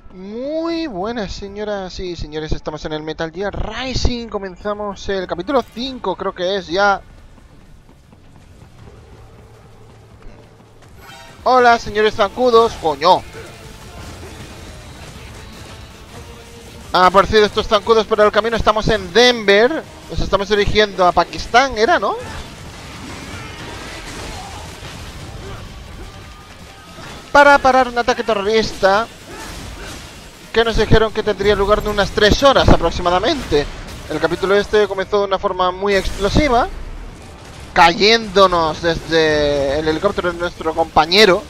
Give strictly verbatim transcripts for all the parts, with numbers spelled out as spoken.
Muy buenas señoras y señores, estamos en el Metal Gear Rising. Comenzamos el capítulo cinco, creo que es ya. Hola señores zancudos, coño. Han aparecido estos zancudos por el camino, estamos en Denver. Nos estamos dirigiendo a Pakistán, ¿era, no? Para parar un ataque terrorista que nos dijeron que tendría lugar en unas tres horas aproximadamente. El capítulo este comenzó de una forma muy explosiva, cayéndonos desde el helicóptero de nuestro compañero.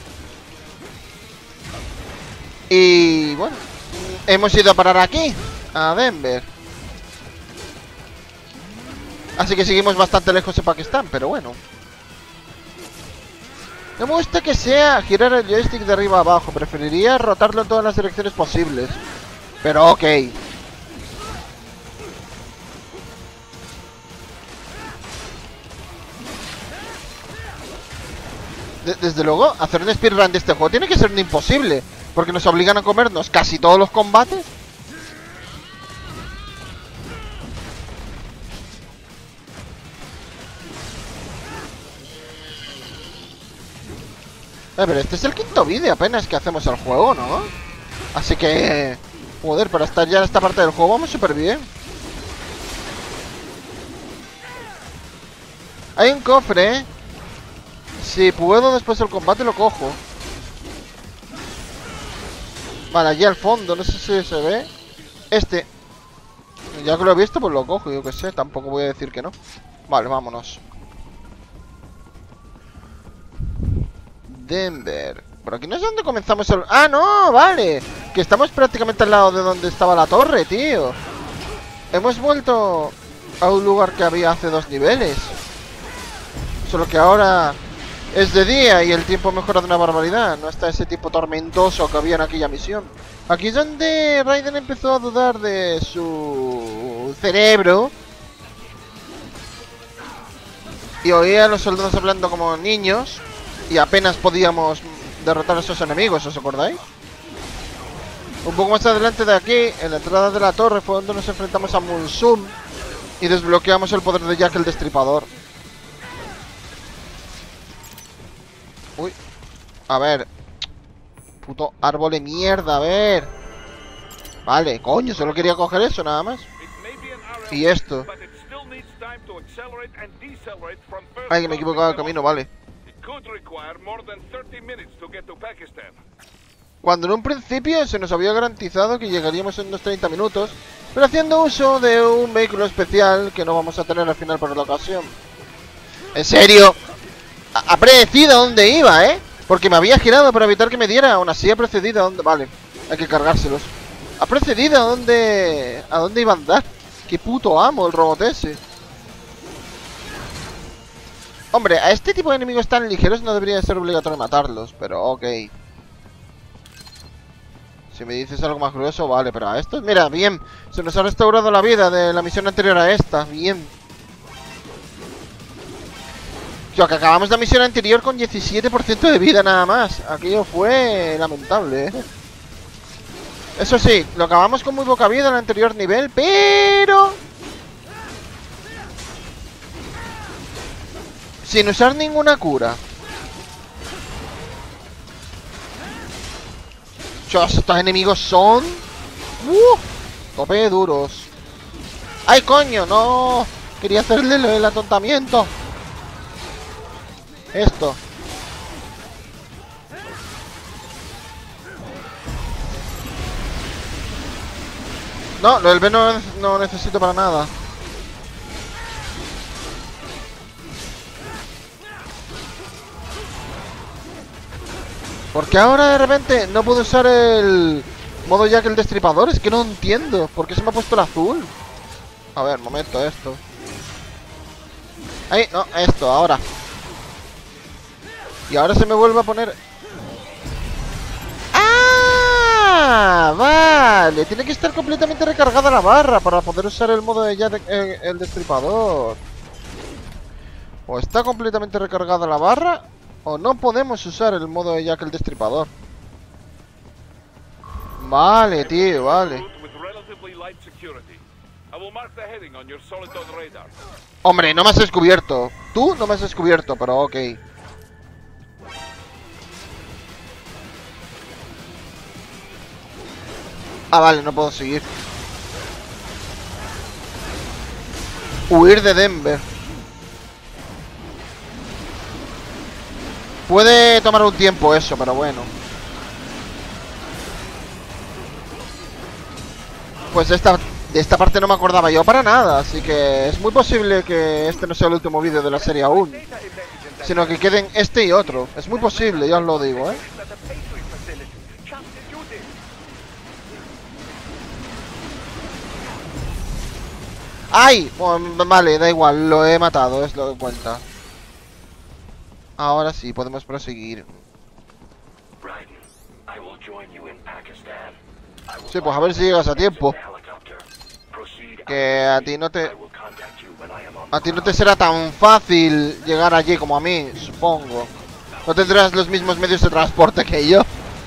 Y bueno, hemos ido a parar aquí, a Denver. Así que seguimos bastante lejos de Pakistán, pero bueno. No me gusta que sea girar el joystick de arriba a abajo. Preferiría rotarlo en todas las direcciones posibles. Pero ok. De desde luego, hacer un speedrun de este juego tiene que ser un imposible, porque nos obligan a comernos casi todos los combates. Eh, pero este es el quinto vídeo apenas que hacemos el juego, ¿no? Así que... Joder, para estar ya en esta parte del juego vamos súper bien. Hay un cofre, ¿eh? Si puedo después del combate lo cojo. Vale, allí al fondo, no sé si se ve. Este. Ya que lo he visto, pues lo cojo, yo que sé. Tampoco voy a decir que no. Vale, vámonos. Denver. Por aquí no es donde comenzamos el... ¡Ah, no! Vale. Que estamos prácticamente al lado de donde estaba la torre, tío. Hemos vuelto a un lugar que había hace dos niveles. Solo que ahora es de día y el tiempo mejora de una barbaridad. No está ese tipo tormentoso que había en aquella misión. Aquí es donde Raiden empezó a dudar de su cerebro. Y oía a los soldados hablando como niños. Y apenas podíamos derrotar a esos enemigos, ¿os acordáis? Un poco más adelante de aquí, en la entrada de la torre, fue donde nos enfrentamos a Mulsum y desbloqueamos el poder de Jack el Destripador. Uy, a ver. Puto árbol de mierda, a ver. Vale, coño, solo quería coger eso nada más. Y esto. Ay, que me he equivocado de camino, vale. Cuando en un principio se nos había garantizado que llegaríamos en unos treinta minutos, pero haciendo uso de un vehículo especial que no vamos a tener al final por la ocasión. ¿En serio? Ha predecido a dónde iba, ¿eh? Porque me había girado para evitar que me diera. Aún así ha precedido a dónde... Vale, hay que cargárselos. Ha precedido a dónde... A dónde iba a andar. Qué puto amo el robot ese. Hombre, a este tipo de enemigos tan ligeros no debería ser obligatorio matarlos, pero ok. Si me dices algo más grueso, vale, pero a estos, mira, bien. Se nos ha restaurado la vida de la misión anterior a esta, bien. Yo, que acabamos la misión anterior con diecisiete por ciento de vida nada más. Aquello fue lamentable, ¿eh? Eso sí, lo acabamos con muy poca vida en el anterior nivel, pero... sin usar ninguna cura. Chos, estos enemigos son... ¡Uh! Tope duros. ¡Ay, coño! ¡No! Quería hacerle el atontamiento. Esto. No, lo del B no, no necesito para nada. Porque ahora de repente no puedo usar el modo Jack el Destripador. Es que no entiendo. ¿Por qué se me ha puesto el azul? A ver, momento, esto. Ahí, no, esto, ahora. Y ahora se me vuelve a poner... ¡Ah! Vale, tiene que estar completamente recargada la barra para poder usar el modo de Jack el, el Destripador. O está completamente recargada la barra, o no podemos usar el modo de Jack el Destripador. Vale, tío, vale. Hombre, no me has descubierto. Tú no me has descubierto, pero ok. Ah, vale, no puedo seguir. Huir de Denver. Puede tomar un tiempo eso, pero bueno. Pues de esta, de esta parte no me acordaba yo para nada. Así que es muy posible que este no sea el último vídeo de la serie aún, sino que queden este y otro. Es muy posible, ya os lo digo, ¿eh? ¡Ay! Bueno, vale, da igual, lo he matado, es lo que cuenta. Ahora sí, podemos proseguir. Sí, pues a ver si llegas a tiempo. Que a ti no te... A ti no te será tan fácil llegar allí como a mí, supongo. No tendrás los mismos medios de transporte que yo.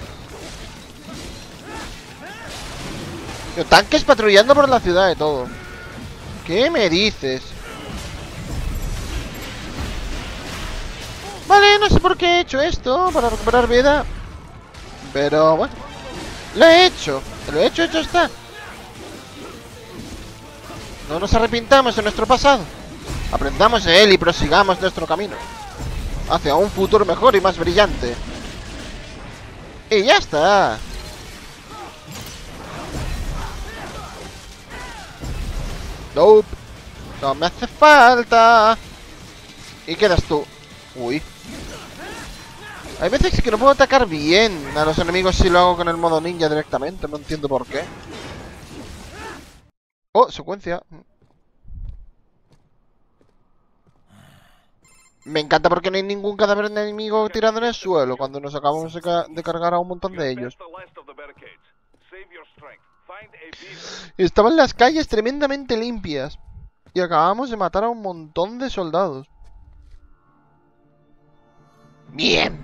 Yo, tanques patrullando por la ciudad y todo. ¿Qué me dices? Vale, no sé por qué he hecho esto, para recuperar vida. Pero bueno, lo he hecho. Lo he hecho, hecho está. No nos arrepintamos de nuestro pasado. Aprendamos de él y prosigamos nuestro camino hacia un futuro mejor y más brillante. Y ya está. Nope. No me hace falta. Y quedas tú. Uy. Hay veces que no puedo atacar bien a los enemigos si lo hago con el modo ninja directamente. No entiendo por qué. Oh, secuencia. Me encanta porque no hay ningún cadáver de enemigo tirado en el suelo cuando nos acabamos de, ca de cargar a un montón de ellos. Estaban las calles tremendamente limpias y acabamos de matar a un montón de soldados. Bien.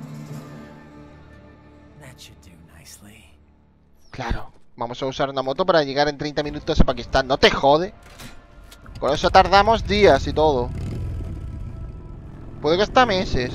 Claro, vamos a usar una moto para llegar en treinta minutos a Pakistán. No te jode. Con eso tardamos días y todo. Puede que hasta meses.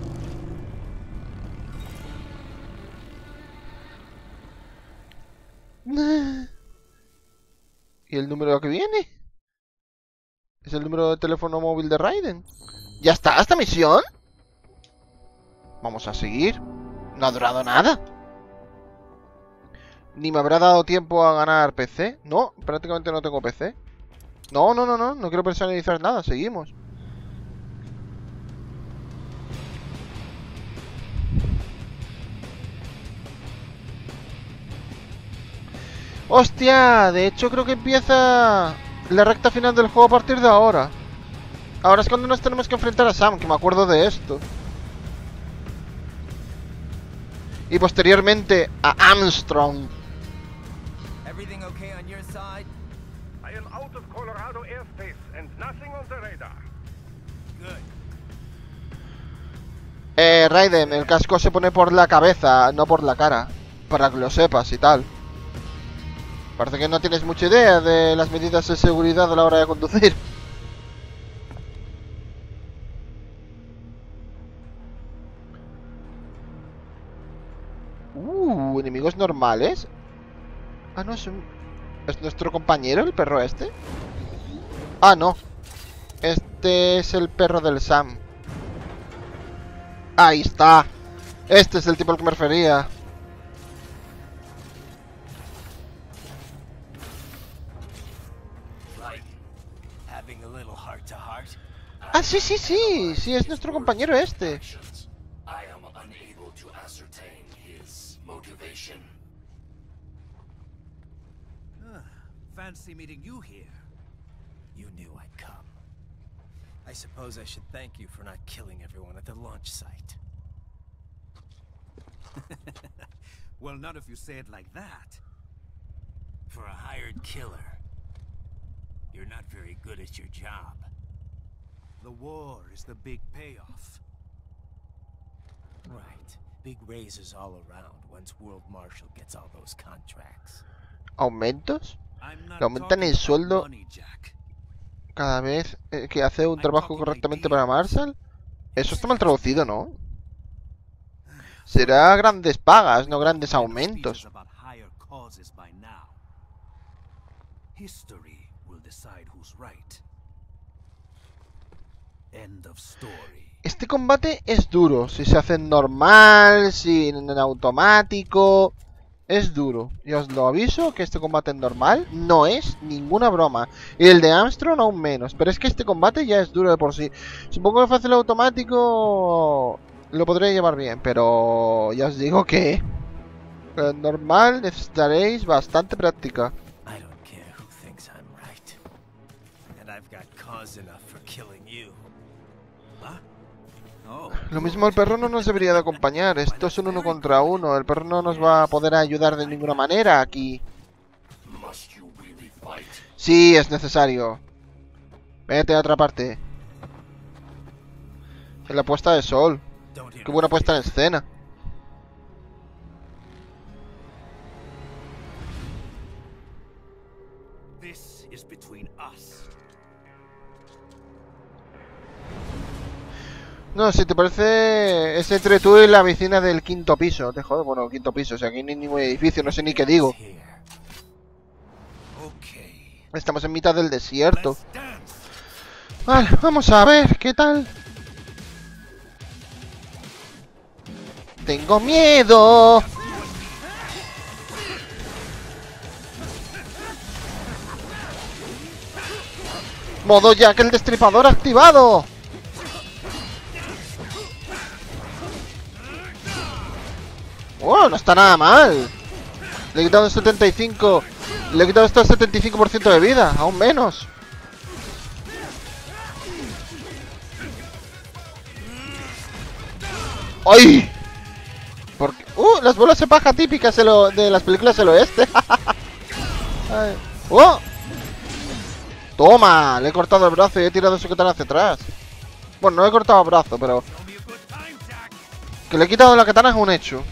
¿Y el número que viene? ¿Es el número de teléfono móvil de Raiden? ¿Ya está esta misión? Vamos a seguir. No ha durado nada. Ni me habrá dado tiempo a ganar P C. No, prácticamente no tengo P C. No, no, no, no, no quiero personalizar nada. Seguimos. ¡Hostia! De hecho creo que empieza la recta final del juego a partir de ahora. Ahora es cuando nos tenemos que enfrentar a Sam, que me acuerdo de esto. Y posteriormente a Armstrong. Everything okay on your side? I am out of Colorado airspace and nothing on the radar. Good. Eh, Raiden, el casco se pone por la cabeza, no por la cara. Para que lo sepas y tal. Parece que no tienes mucha idea de las medidas de seguridad a la hora de conducir. Uh, enemigos normales. Ah, no, es un... ¿Es nuestro compañero el perro este? Ah, no. Este es el perro del Sam. Ahí está. Este es el tipo al que me refería. Ah, sí, sí, sí. Sí, es nuestro compañero este. Fancy meeting you here. You knew I'd come. I suppose I should thank you for not killing everyone at the launch site. Well, not if you say it like that. For a hired killer, you're not very good at your job. The war is the big payoff. Right. Big raises all around once World Marshal gets all those contracts. ¿Aumentos? I'm not Le aumentan el talking sueldo about money, Jack. cada vez eh, que hace un trabajo correctamente para Marshall. Eso está mal traducido, ¿no? Será grandes pagas, no grandes aumentos. About higher causes by now. History will decide who's right. End of story. Este combate es duro. Si se hace en normal, si en automático... Es duro. Y os lo aviso que este combate en normal no es ninguna broma. Y el de Armstrong aún menos. Pero es que este combate ya es duro de por sí. Supongo que fácil automático lo podré llevar bien. Pero ya os digo que en normal necesitaréis bastante práctica. I don't care who thinks I'm right. And I've got cause enough for killing you. Oh, Lo mismo el perro no nos debería de acompañar. Esto es un uno contra uno. El perro no nos va a poder ayudar de ninguna manera aquí. Sí, es necesario. Vete a otra parte. En la puesta de sol. Qué buena puesta en escena. this is between us. No, si te parece, es entre tú y la vecina del quinto piso. Te jodo, bueno, quinto piso, o sea, aquí no hay ningún edificio, no sé ni qué digo. Okay. Estamos en mitad del desierto. Let's dance. Vale, vamos a ver, ¿qué tal? Tengo miedo. Modo Jack el Destripador activado. Oh, no está nada mal. Le he quitado el setenta y cinco. Le he quitado hasta el setenta y cinco por ciento de vida. Aún menos. ¡Ay! Porque... ¡Uh! Las bolas de paja típicas de, lo... de las películas del oeste. Ay. ¡Oh! Toma. Le he cortado el brazo y he tirado su katana hacia atrás. Bueno, no he cortado el brazo, pero... que le he quitado la katana es un hecho.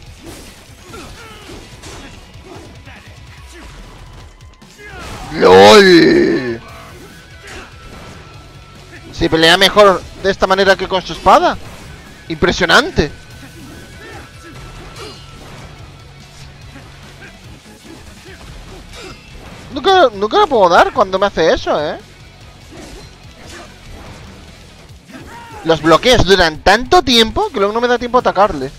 ¡Lol! Si pelea mejor de esta manera que con su espada. Impresionante. Nunca, nunca lo puedo dar cuando me hace eso, ¿eh? Los bloqueos duran tanto tiempo que luego no me da tiempo a atacarle.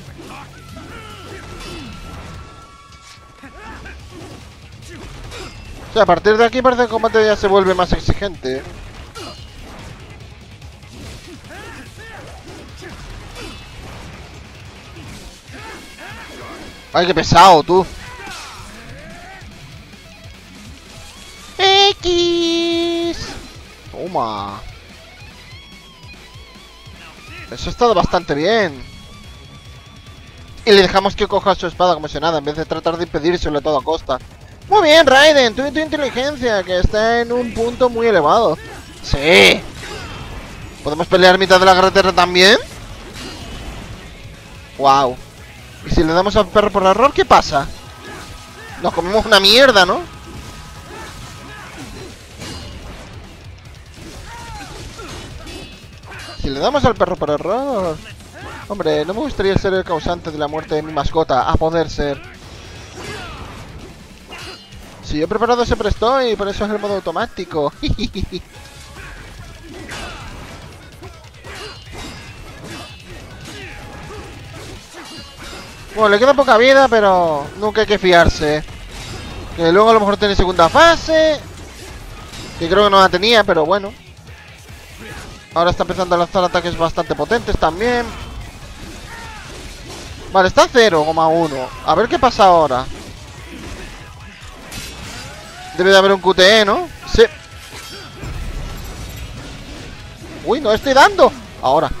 O sea, a partir de aquí parece que el combate ya se vuelve más exigente. Ay, qué pesado, tú. X. Toma. Eso ha estado bastante bien. Y le dejamos que coja su espada como si nada, en vez de tratar de impedírselo a toda costa. Muy bien, Raiden, tú y tu inteligencia, que está en un punto muy elevado. Sí. ¿Podemos pelear mitad de la carretera también? Wow. ¿Y si le damos al perro por error, qué pasa? Nos comemos una mierda, ¿no? Si le damos al perro por error... Hombre, no me gustaría ser el causante de la muerte de mi mascota, a poder ser. Si yo he preparado siempre estoy, por eso es el modo automático. Bueno, le queda poca vida, pero nunca hay que fiarse. Que luego a lo mejor tiene segunda fase. Que creo que no la tenía, pero bueno. Ahora está empezando a lanzar ataques bastante potentes también. Vale, está cero coma uno. A ver qué pasa ahora. Debe de haber un Q T E, ¿no? Sí. Uy, no estoy dando. Ahora.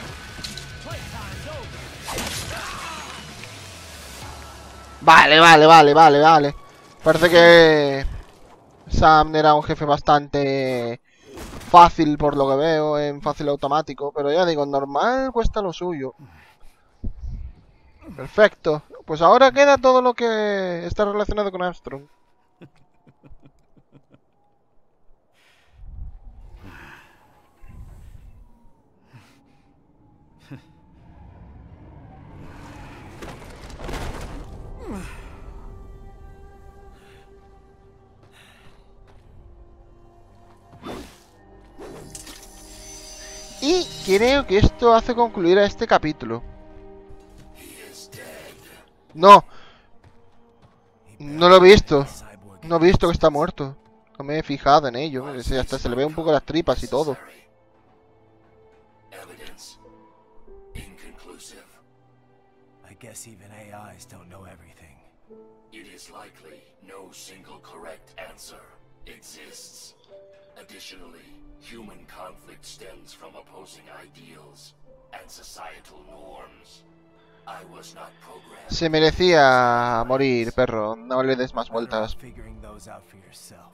Vale, vale, vale, vale, vale. Parece que Sam era un jefe bastante fácil por lo que veo, en fácil automático. Pero ya digo, normal cuesta lo suyo. Perfecto. Pues ahora queda todo lo que está relacionado con Armstrong. Y creo que esto hace concluir a este capítulo. No. No lo he visto. No he visto que está muerto. No me he fijado en ello. Hasta se le ve un poco las tripas y todo. I guess even A Is don't know everything. It is likely no single correct answer exists. Additionally, human conflict stems from opposing ideals and societal norms. I was not programmed. Se merecía morir, perro. No le des más vueltas. Figuring those out for yourself.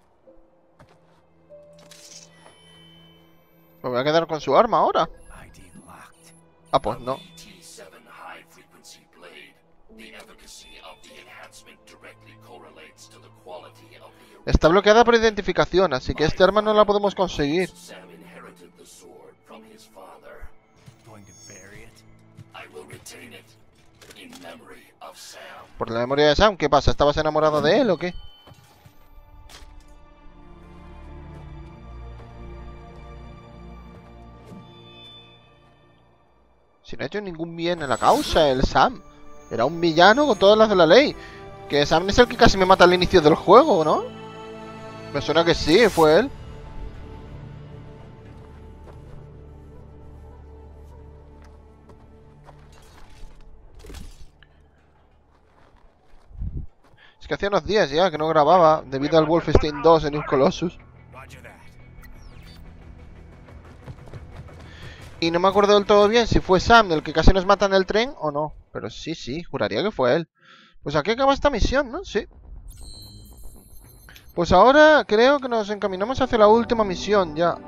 Me voy a quedar con su arma ahora. I D locked. Ah, pues no. T seven high frequency blade. The efficacy of the enhancement directly correlates to the quality of the Está bloqueada por identificación, así que este arma no la podemos conseguir. Sam inherited the sword from his father. Going to bury it? I will retain it in memory of Sam. Por la memoria de Sam, ¿qué pasa? ¿Estabas enamorado de él o qué? Si no ha hecho ningún bien a la causa, el Sam. Era un villano con todas las de la ley. Que Sam es el que casi me mata al inicio del juego, ¿no? Me suena que sí, fue él. Es que hacía unos días ya que no grababa debido al Wolfenstein dos en New Colossus. Roger that. Y no me acuerdo del todo bien si fue Sam el que casi nos mata en el tren o no. Pero sí, sí, juraría que fue él. Pues aquí acaba esta misión, ¿no? Sí. Pues ahora creo que nos encaminamos hacia la última misión ya.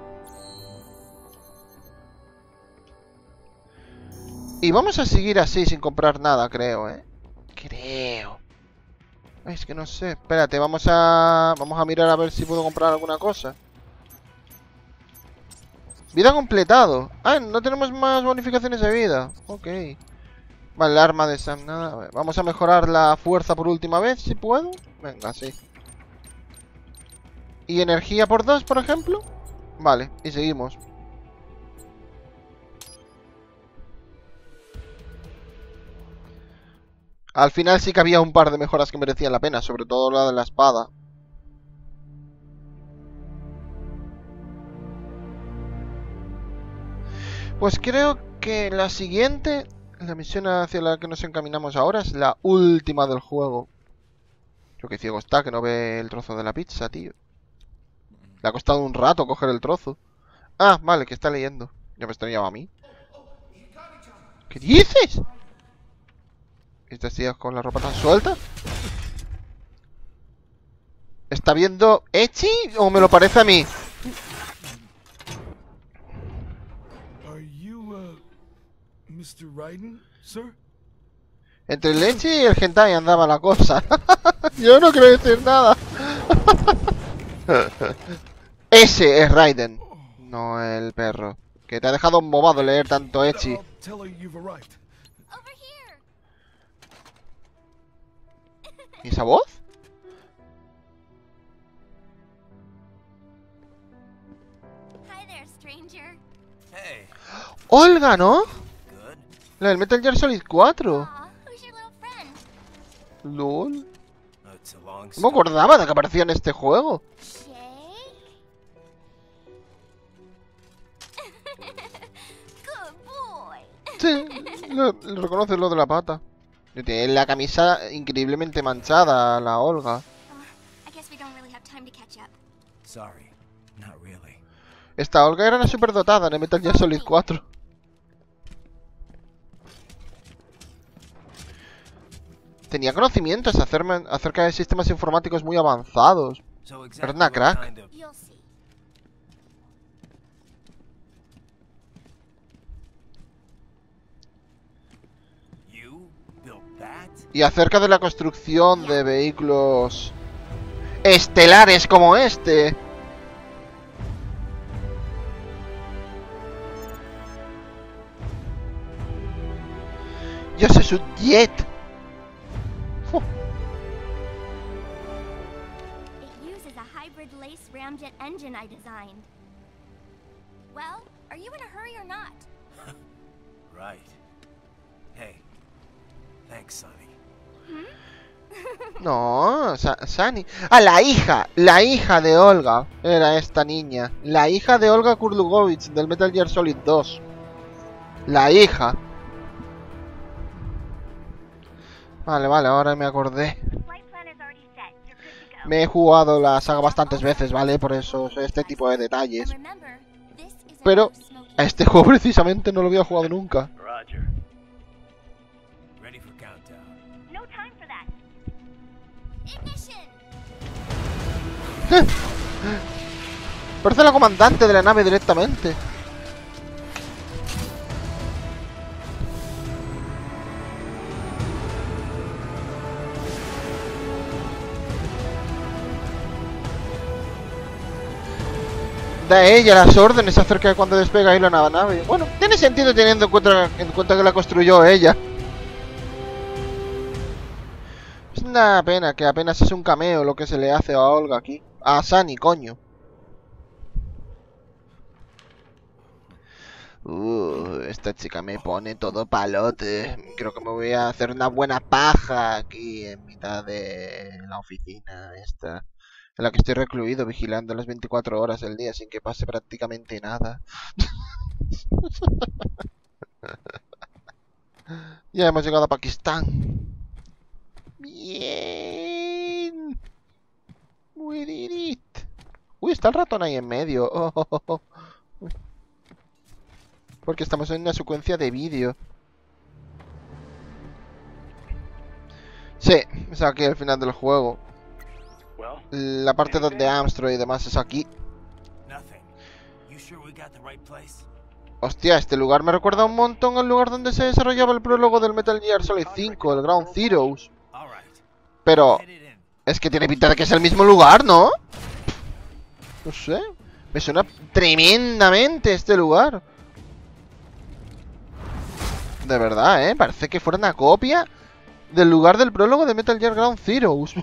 Y vamos a seguir así sin comprar nada, creo, ¿eh? Creo. Ay, es que no sé. Espérate, vamos a... Vamos a mirar a ver si puedo comprar alguna cosa. Vida completado. Ah, no tenemos más bonificaciones de vida. Ok. Vale, el arma de Sam, nada. A ver, vamos a mejorar la fuerza por última vez, si puedo. Venga, sí. ¿Y energía por dos, por ejemplo? Vale, y seguimos. Al final sí que había un par de mejoras que merecían la pena, sobre todo la de la espada. Pues creo que la siguiente, la misión hacia la que nos encaminamos ahora, es la última del juego. Yo que ciego está, que no ve el trozo de la pizza, tío. Le ha costado un rato coger el trozo. Ah, vale, que está leyendo. Ya me extrañaba a mí. ¿Qué dices? ¿Estos tíos con la ropa tan suelta? ¿Está viendo Echi o me lo parece a mí? Are you, uh, mister Raiden, sir? Entre el Echi y el hentai andaba la cosa. Yo no quiero decir nada. Ese es Raiden, no el perro. Que te ha dejado embobado leer tanto Echi. I'll tell her you've arrived. Over here. ¿Y esa voz? Hi there, stranger. Hey, Olga, ¿no? good. La del Metal Gear Solid cuatro. Aw, who's your little friend? LOL. Oh, it's a long No me story. acordaba de que aparecía en este juego. Shake. Good boy. Sí, lo, lo reconoces lo de la pata. Tiene la camisa increíblemente manchada, la Olga. Uh, I guess we don't really have time to catch up. Sorry, not really. Esta Olga era una superdotada en el Metal Gear Solid cuatro. Tenía conocimientos acerca acerca de sistemas informáticos muy avanzados. So exactly Era una what crack. kind of- You'll see. You Y acerca de la construcción de vehículos estelares como este. Yo soy su jet. Oh. It uses a hybrid lace ramjet engine I designed. Well, are you in a hurry or not? Right. Hey. Thanks, Sonny. No, Sa Sani. Ah, la hija. La hija de Olga. Era esta niña. La hija de Olga Kurlugovich del Metal Gear Solid dos. La hija. Vale, vale, ahora me acordé. Me he jugado la saga bastantes veces, ¿vale? Por eso este tipo de detalles. Pero a este juego precisamente no lo había jugado nunca. Roger. Ready for countdown. No time for that. Ignition. Parece la comandante de la nave directamente. Da ella las órdenes acerca de cuando despega ahí la nave. Bueno, tiene sentido teniendo en cuenta, en cuenta que la construyó ella. Es una pena que apenas es un cameo lo que se le hace a Olga aquí. A Sani, coño. Uh, esta chica me pone todo palote. Creo que me voy a hacer una buena paja aquí en mitad de la oficina esta. En la que estoy recluido vigilando las veinticuatro horas del día sin que pase prácticamente nada. Ya hemos llegado a Pakistán. Bien. We did it. Uy, está el ratón ahí en medio. Oh, oh, oh, oh. Porque estamos en una secuencia de vídeo. Sí, es aquí al final del juego. La parte donde Armstrong y demás es aquí. Hostia, este lugar me recuerda un montón al lugar donde se desarrollaba el prólogo del Metal Gear Solid cinco, el Ground Zeroes. Pero es que tiene pinta de que es el mismo lugar, ¿no? No sé. Me suena tremendamente este lugar. De verdad, ¿eh? Parece que fuera una copia del lugar del prólogo de Metal Gear Ground Zeroes.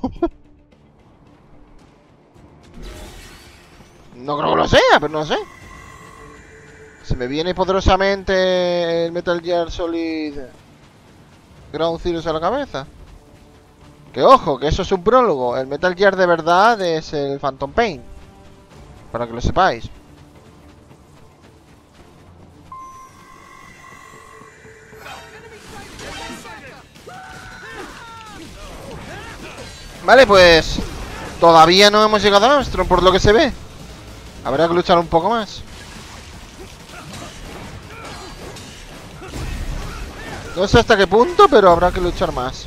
No creo que lo sea, pero no sé. Se me viene poderosamente el Metal Gear Solid Ground Zeroes a la cabeza. Que ojo, que eso es un prólogo. El Metal Gear de verdad es el Phantom Pain. Para que lo sepáis. Vale, pues todavía no hemos llegado a Armstrong, por lo que se ve. Habrá que luchar un poco más. No sé hasta qué punto, pero habrá que luchar más.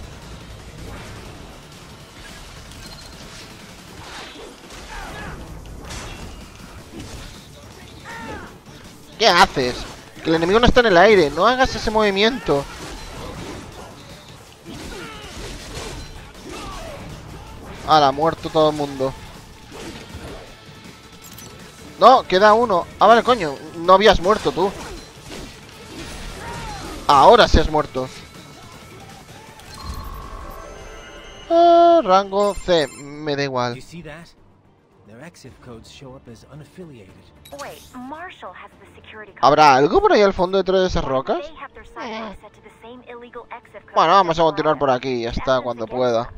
¿Qué haces? Que el enemigo no está en el aire. No hagas ese movimiento. ¡Hala! Muerto todo el mundo. No, queda uno. Ah, vale, coño. No habías muerto tú. Ahora sí has muerto. Ah, rango C. Me da igual. ¿Habrá algo por ahí al fondo detrás de esas rocas? Eh. Bueno, vamos a continuar por aquí. Ya está, cuando pueda.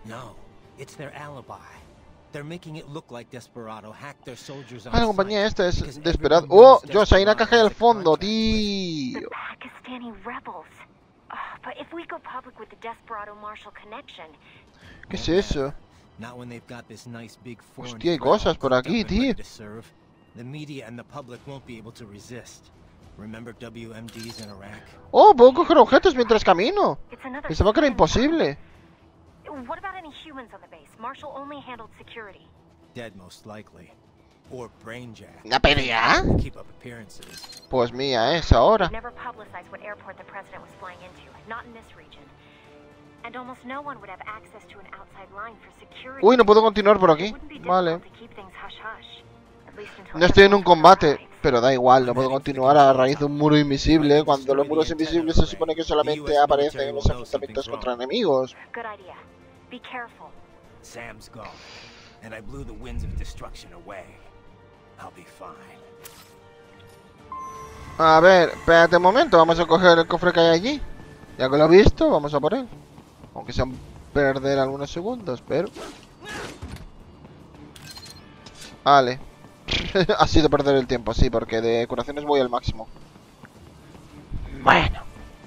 Ah, la compañía esta es Desperado. ¡Oh! Josh, hay una caja del fondo, tío. ¿Qué es eso? Hostia, hay cosas por aquí, tío. Oh, puedo coger objetos mientras camino. Pensaba que era imposible. What about any humans on the base? Marshall only handled security. Dead most likely. Or brainjack. ¿Una pelea? Keep up appearances. Pues mía es ahora. Never publicized what airport the president was flying into, not in this region. and almost no one would have access to an outside line for security. Uy, no puedo continuar por aquí. Vale. No estoy en un combate, pero da igual, no puedo continuar a raíz de un muro invisible, cuando los muros invisibles se supone que solamente aparecen en los enfrentamientos contra enemigos. Good idea. Be careful. Sam's gone, and I blew the winds of destruction away. I'll be fine. A ver, espérate un momento, vamos a coger el cofre que hay allí. Ya que lo he visto, vamos a por él. Aunque sea perder algunos segundos, pero... Vale. Ha sido perder el tiempo, sí, porque de curaciones voy al máximo. Bueno.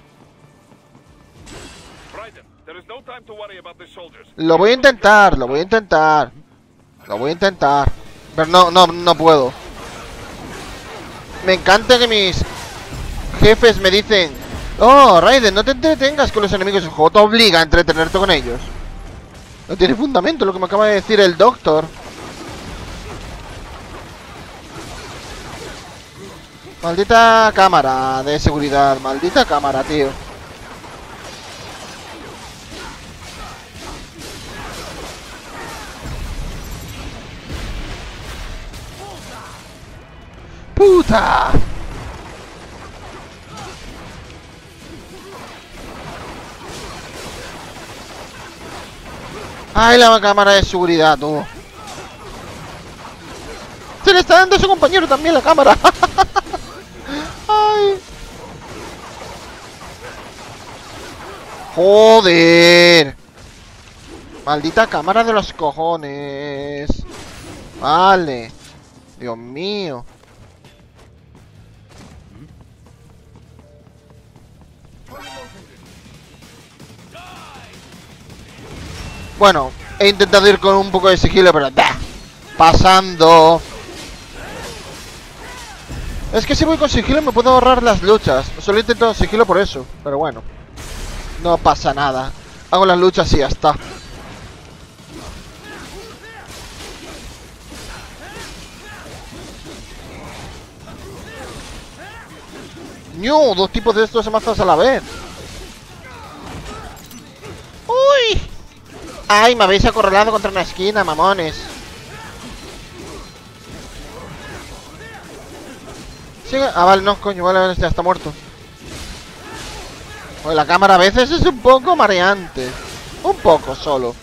Lo voy a intentar, lo voy a intentar. Lo voy a intentar. Pero no, no, no puedo. Me encanta que mis jefes me dicen: oh, Raiden, no te entretengas con los enemigos. El juego te obliga a entretenerte con ellos. No tiene fundamento lo que me acaba de decir el doctor. Maldita cámara de seguridad. Maldita cámara, tío. ¡Puta! ¡Ay, la cámara de seguridad, tú! ¡Se le está dando a su compañero también la cámara! ¡Ay! ¡Joder! Maldita cámara de los cojones. Vale. Dios mío. Bueno, he intentado ir con un poco de sigilo, pero ¡bah! Pasando. Es que si voy con sigilo me puedo ahorrar las luchas. Solo intento sigilo por eso, pero bueno. No pasa nada. Hago las luchas y ya está. ¡No! Dos tipos de estos mazos a la vez. ¡Uy! ¡Ay! Me habéis acorralado contra una esquina, mamones. Sigue. Ah, vale, no, coño, vale, vale, ya está muerto. Pues la cámara a veces es un poco mareante. Un poco solo.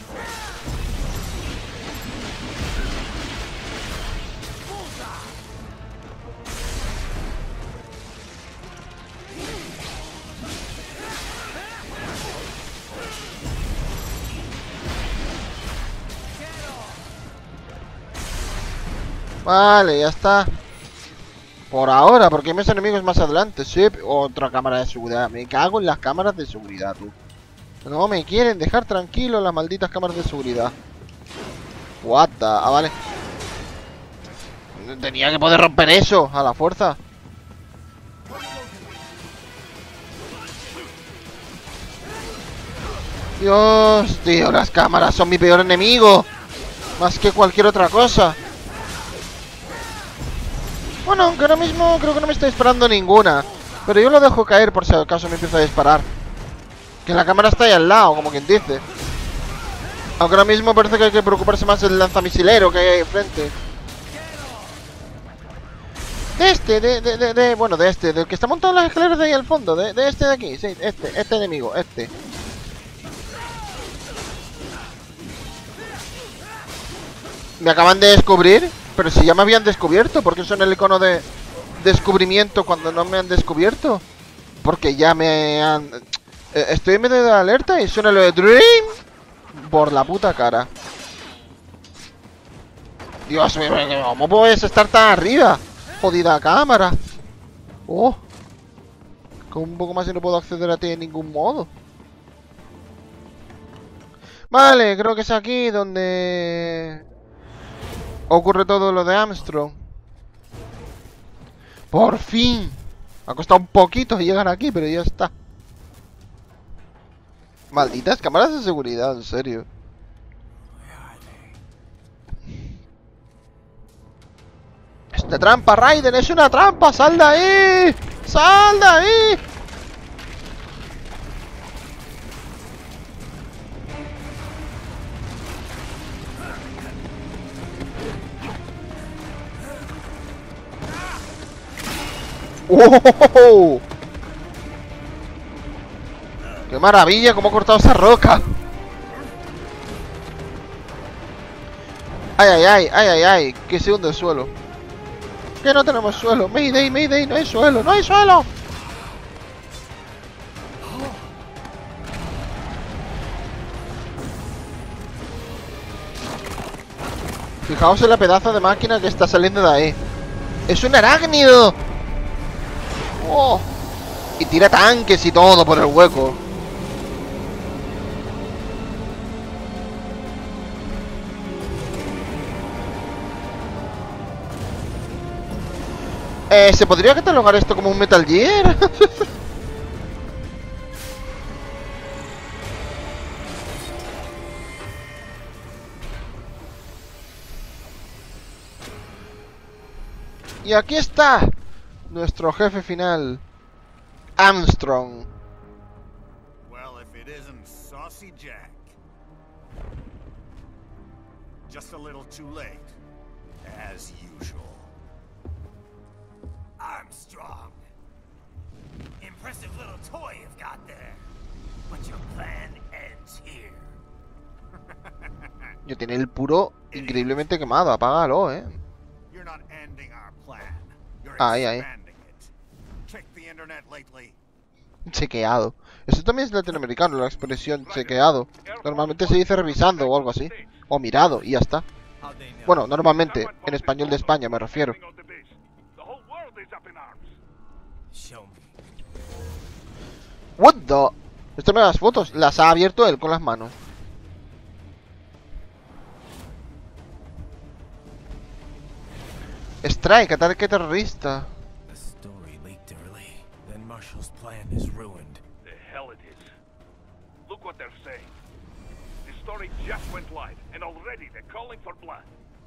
Vale, ya está. Por ahora, porque hay más enemigos más adelante. Sí, otra cámara de seguridad. Me cago en las cámaras de seguridad, tú. No me quieren dejar tranquilo las malditas cámaras de seguridad. What the... Ah, vale. Tenía que poder romper eso a la fuerza. Dios, tío, las cámaras son mi peor enemigo. Más que cualquier otra cosa. Bueno, aunque ahora mismo creo que no me está disparando ninguna. Pero yo lo dejo caer por si acaso me empieza a disparar. Que la cámara está ahí al lado, como quien dice. Aunque ahora mismo parece que hay que preocuparse más del lanzamisilero que hay ahí enfrente. De este, de, de, de, de, bueno, de este, del que está montado en las escaleras de ahí al fondo. De, de este de aquí, sí, este, este enemigo, este. Me acaban de descubrir. Pero si ya me habían descubierto, ¿por qué son el icono de descubrimiento cuando no me han descubierto? Porque ya me han... Eh, estoy en medio de la alerta y suena lo de Dream por la puta cara. Dios mío, ¿cómo puedes estar tan arriba? Jodida cámara. Oh. Con un poco más y no puedo acceder a ti de ningún modo. Vale, creo que es aquí donde... ocurre todo lo de Armstrong. Por fin. Me ha costado un poquito llegar aquí, pero ya está. Malditas cámaras de seguridad, en serio. Es una trampa, Raiden, es una trampa. ¡Sal de ahí! ¡Sal de ahí! ¡Oh! ¡Qué maravilla! ¿Cómo ha cortado esa roca? ¡Ay, ay, ay! ¡Ay, ay, ay! Que se hunde el suelo. Que no tenemos suelo. Mayday, Mayday, no hay suelo, no hay suelo. Fijaos en la pedazo de máquina que está saliendo de ahí. ¡Es un arácnido! ¡Oh! Y tira tanques y todo por el hueco. Eh, ¿se podría catalogar esto como un Metal Gear? Y aquí está nuestro jefe final, Armstrong. Well, if it isn't Saucy Jack. Just a little too late, as usual. Armstrong. Impressive little toy you've got there. But your plan ends here. Yo tiene el puro increíblemente quemado, apágalo, eh. You're not ending our plan. You're Ahí, ahí. expanding it. Check the internet lately. Chequeado. Eso también es latinoamericano, la expresión chequeado. Normalmente se dice revisando o algo así. O mirado, y ya está. Bueno, normalmente, en español de España me refiero. What the... Estas nuevas fotos las ha abierto él con las manos. Strike, ataque terrorista. The story leaked early. Then Marshall's plan is ruined. The hell it is. Look what they're saying. The story just went live, and already they're calling for blood.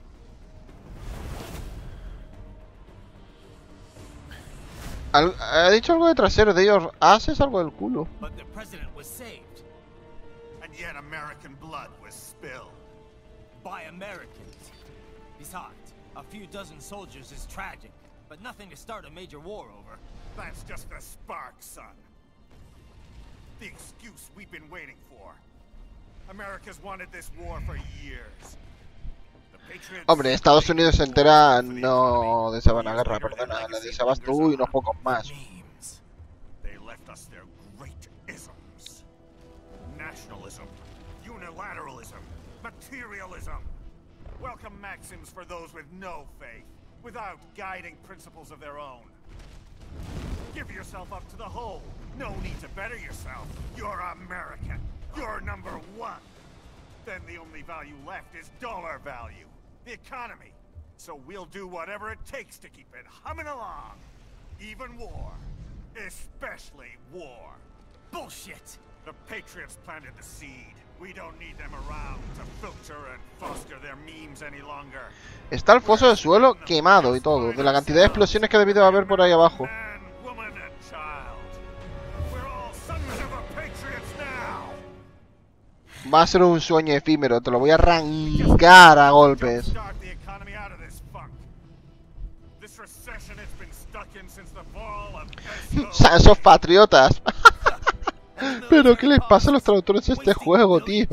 Al ha dicho algo de trasero de ellos. Haces algo del culo. But the president was saved. And yet American blood was spilled. By Americans. Besides, a few dozen soldiers is tragic, but nothing to start a major war over. That's just the spark, son. The excuse we've been waiting for. America's wanted this war for years. The Patriots... Hombre, Estados Unidos se entera no de esa buena guerra, perdona, la deseabas tú y unos pocos más. They left us their great isms. Nationalism, unilateralism, materialism. Welcome maxims for those with no faith, without guiding principles of their own. Give yourself up to the whole. No need to better yourself. You're American. You're number one. Then the only value left is dollar value. The economy. So we'll do whatever it takes to keep it humming along. Even war. Especially war. Bullshit! The Patriots planted the seed. We don't need them around to filter and foster their memes any longer. Está el foso de suelo quemado y todo, de la cantidad de explosiones que ha debido haber por ahí abajo. Man, woman, and child. We're all sons of the Patriots now. Va a ser un sueño efímero, te lo voy a arrancar a golpes. Start the economy out of this funk. This recession has been stuck in since the fall of O sea, esos patriotas. Pero ¿qué les pasa a los traductores de este juego, tío?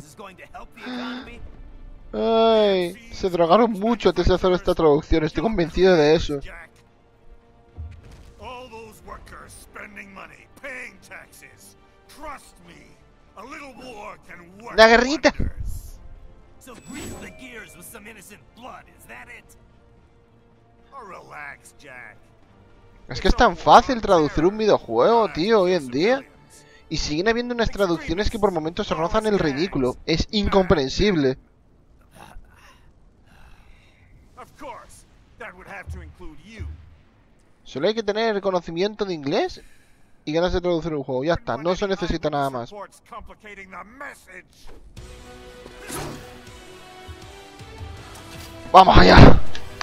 Ay, se drogaron mucho antes de hacer esta traducción, estoy convencido de eso. All those workers spending money, paying taxes. Trust me, a little war can work. Una guerrita. wonders. So grease the gears with some innocent blood, is that it? Oh, relax, Jack. Es que es tan fácil traducir un videojuego, tío, hoy en día. Y siguen habiendo unas traducciones que por momentos rozan el ridículo. Es incomprensible. Of course, that would have to include you. Solo hay que tener conocimiento de inglés y ganas de traducir un juego. Ya está, no se necesita nada más. ¡Vamos allá!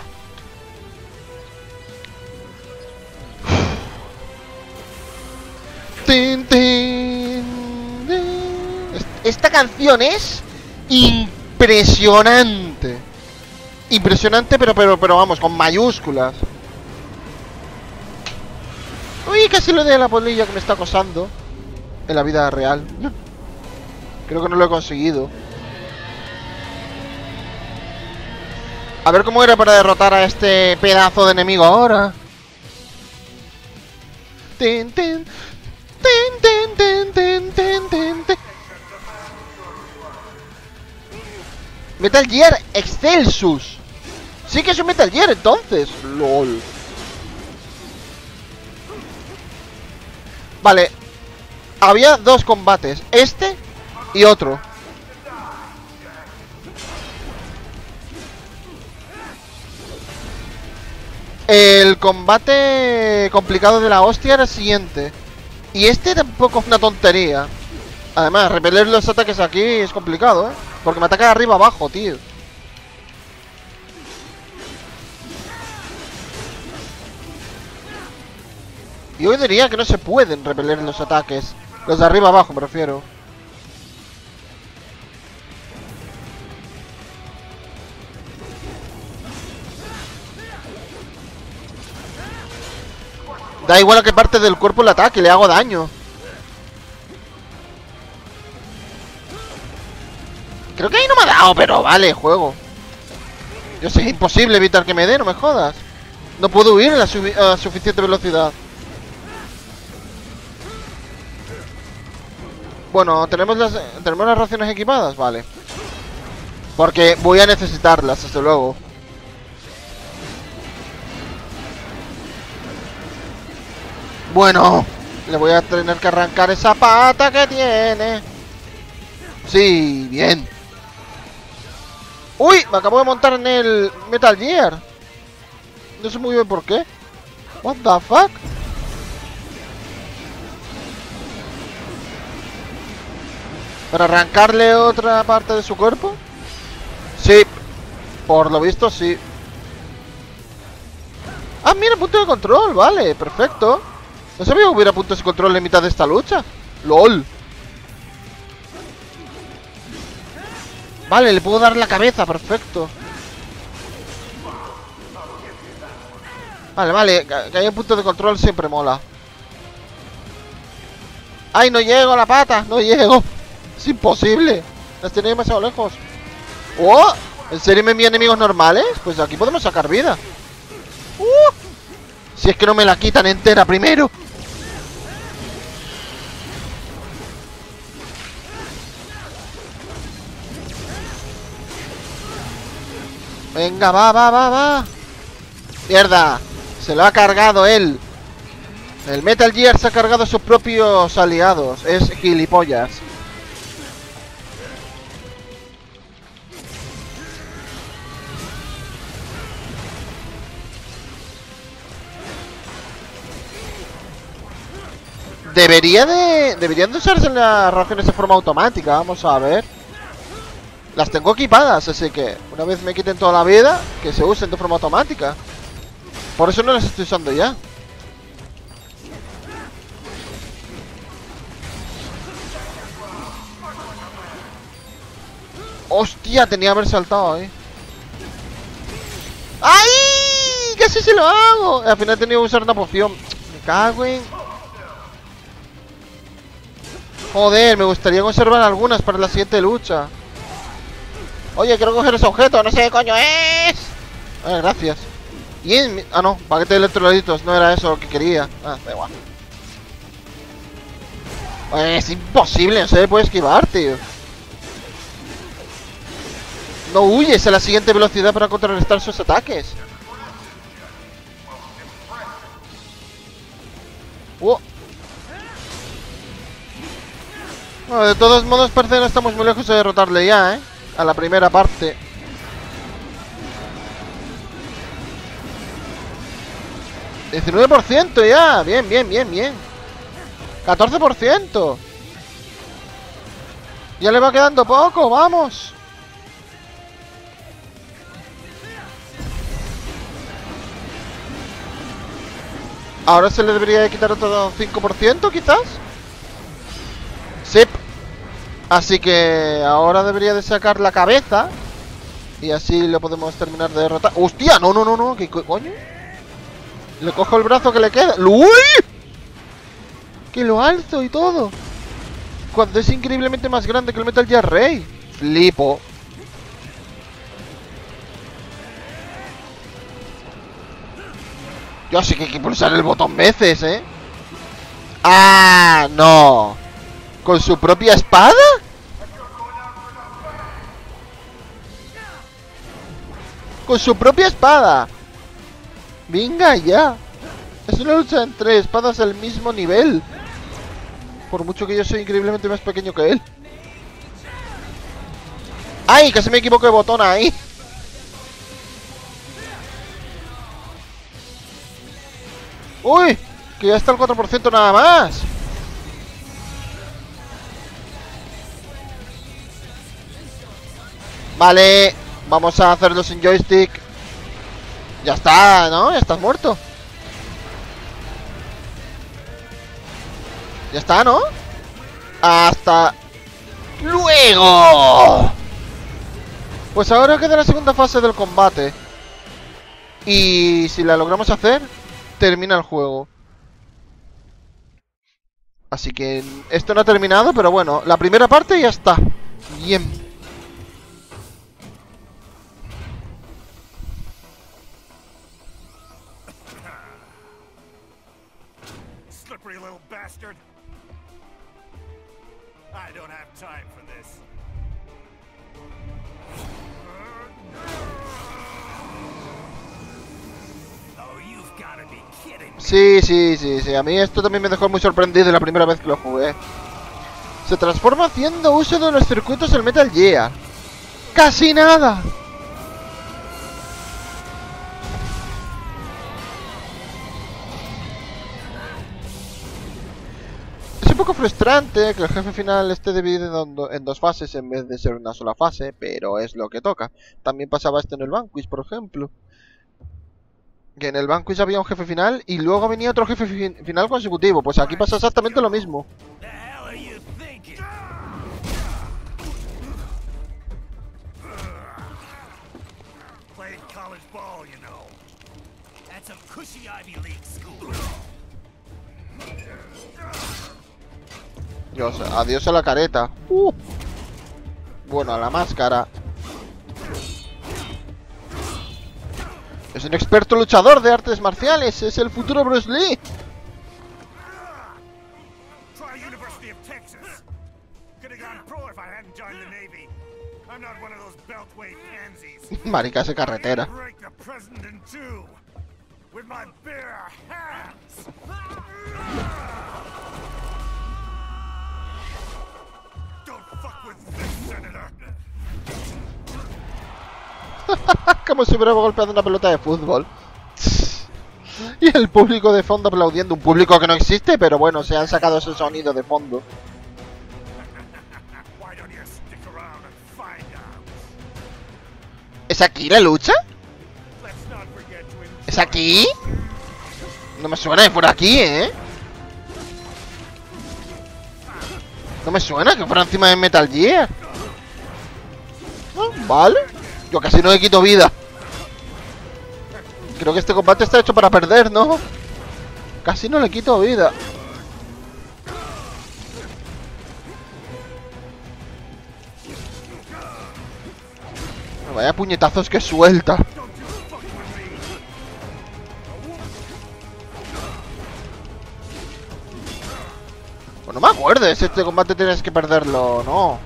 Tin, tin, tin. Esta canción es impresionante. Impresionante, pero, pero, pero vamos, con mayúsculas. Uy, casi lo de la polilla que me está acosando en la vida real. Creo que no lo he conseguido. A ver cómo era para derrotar a este pedazo de enemigo ahora. Tin, tin, tin, tin, tin, tin, tin, tin, tin. Metal Gear Excelsus. Sí que es un Metal Gear entonces. LOL. Vale. Había dos combates. Este y otro. El combate complicado de la hostia era el siguiente. Y este tampoco es una tontería. Además, repeler los ataques aquí es complicado, ¿eh? Porque me ataca de arriba abajo, tío. Y hoy diría que no se pueden repeler los ataques. Los de arriba abajo, me refiero. Da igual a qué parte del cuerpo le ataque, le hago daño. Creo que ahí no me ha dado, pero vale, juego. Yo sé, es imposible evitar que me dé, no me jodas. No puedo huir a, su a suficiente velocidad. Bueno, ¿tenemos las, ¿tenemos las raciones equipadas? Vale. Porque voy a necesitarlas, desde luego. Bueno, le voy a tener que arrancar esa pata que tiene. Sí, bien. Uy, me acabo de montar en el Metal Gear. No sé muy bien por qué. What the fuck. ¿Para arrancarle otra parte de su cuerpo? Sí. Por lo visto, sí. Ah, mira, punto de control. Vale, perfecto. No sabía que hubiera puntos de control en mitad de esta lucha. LOL. Vale, le puedo dar la cabeza, perfecto. Vale, vale, que haya un punto de control siempre mola. ¡Ay, no llego a la pata! ¡No llego! Es imposible. Las tenía demasiado lejos. ¡Oh! ¿En serio me envían enemigos normales? Pues aquí podemos sacar vida. ¡Uh! Si es que no me la quitan entera primero. Venga, va, va, va, va. Mierda. Se lo ha cargado él. El Metal Gear se ha cargado a sus propios aliados. Es gilipollas. Debería de... Deberían de usarse las raciones de forma automática. Vamos a ver. Las tengo equipadas, así que una vez me quiten toda la vida, que se usen de forma automática. Por eso no las estoy usando ya. Hostia, tenía que haber saltado ahí. ¡Ay! Casi se lo hago. Al final he tenido que usar una poción. Me cago en... Joder, me gustaría conservar algunas para la siguiente lucha. Oye, quiero coger ese objeto, no sé qué coño es. Ah, gracias. Y en... Ah, no, paquete de electrolitos, no era eso lo que quería. Ah, da igual. Oye, es imposible, no se le puede esquivar, tío. No huyes a la siguiente velocidad para contrarrestar sus ataques. Oh. Bueno, de todos modos parece que no estamos muy lejos de derrotarle ya, ¿eh? A la primera parte. diecinueve por ciento ya. Bien, bien, bien, bien. catorce por ciento. Ya le va quedando poco, vamos. Ahora se le debería de quitar otro cinco por ciento quizás. Sí. Así que ahora debería de sacar la cabeza. Y así lo podemos terminar de derrotar. ¡Hostia! No, no, no, no. ¿Qué co coño? Le cojo el brazo que le queda. ¡Uy! Que lo alzo y todo. Cuando es increíblemente más grande que el Metal Gear Ray. Flipo. Yo sé que hay que pulsar el botón veces, ¿eh? ¡Ah! ¡No! ¿Con su propia espada? ¡Con su propia espada! ¡Venga ya! Es una lucha entre espadas del mismo nivel. Por mucho que yo soy increíblemente más pequeño que él. ¡Ay! Casi me equivoco de botón ahí. ¡Uy! Que ya está el cuatro por ciento nada más. Vale, vamos a hacerlo sin joystick. Ya está, ¿no? Ya estás muerto. Ya está, ¿no? Hasta luego. Pues ahora queda la segunda fase del combate. Y si la logramos hacer, termina el juego. Así que esto no ha terminado, pero bueno, la primera parte ya está. Bien. Slippery little bastard. I don't have time for this. Oh, you've got to be kidding me. Sí, sí, sí, sí. A mí esto también me dejó muy sorprendido la primera vez que lo jugué. Se transforma haciendo uso de los circuitos del Metal Gear. ¡Casi nada! Es un poco frustrante que el jefe final esté dividido en do- en dos fases en vez de ser una sola fase, pero es lo que toca. También pasaba esto en el Vanquish, por ejemplo. Que en el Vanquish había un jefe final y luego venía otro jefe fi- final consecutivo. Pues aquí pasa exactamente lo mismo. The hell are you thinking? Played college ball, you know. That's some cushy Ivy League school. Dios, adiós a la careta. Uh. Bueno, a la máscara. Es un experto luchador de artes marciales. Es el futuro Bruce Lee. Try University of Texas. Could have gone pro if I hadn't joined the Navy. I'm not one of those beltway pansies. Maricas de carretera. Break the president in two with my bare hands. Don't fuck with this, Senator. Como si hubiera golpeado una pelota de fútbol. Y el público de fondo aplaudiendo. Un público que no existe, pero bueno, se han sacado ese sonido de fondo. Why don't you stick around and find out? ¿Es aquí la lucha? Let's not forget to enjoy. ¿Es aquí? No me suena de por aquí, ¿eh? No me suena que fuera encima de Metal Gear. Ah, vale. Yo casi no le quito vida. Creo que este combate está hecho para perder, ¿no? Casi no le quito vida. Vaya puñetazos que suelta. Pues no me acuerdo si este combate tienes que perderlo, ¿no?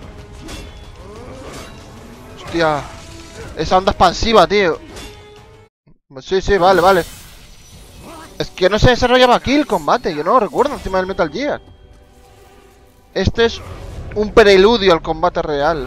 Hostia. Esa onda expansiva, tío. Sí, sí, vale, vale. Es que no se desarrollaba aquí el combate. Yo no lo recuerdo encima del Metal Gear. Este es un preludio al combate real.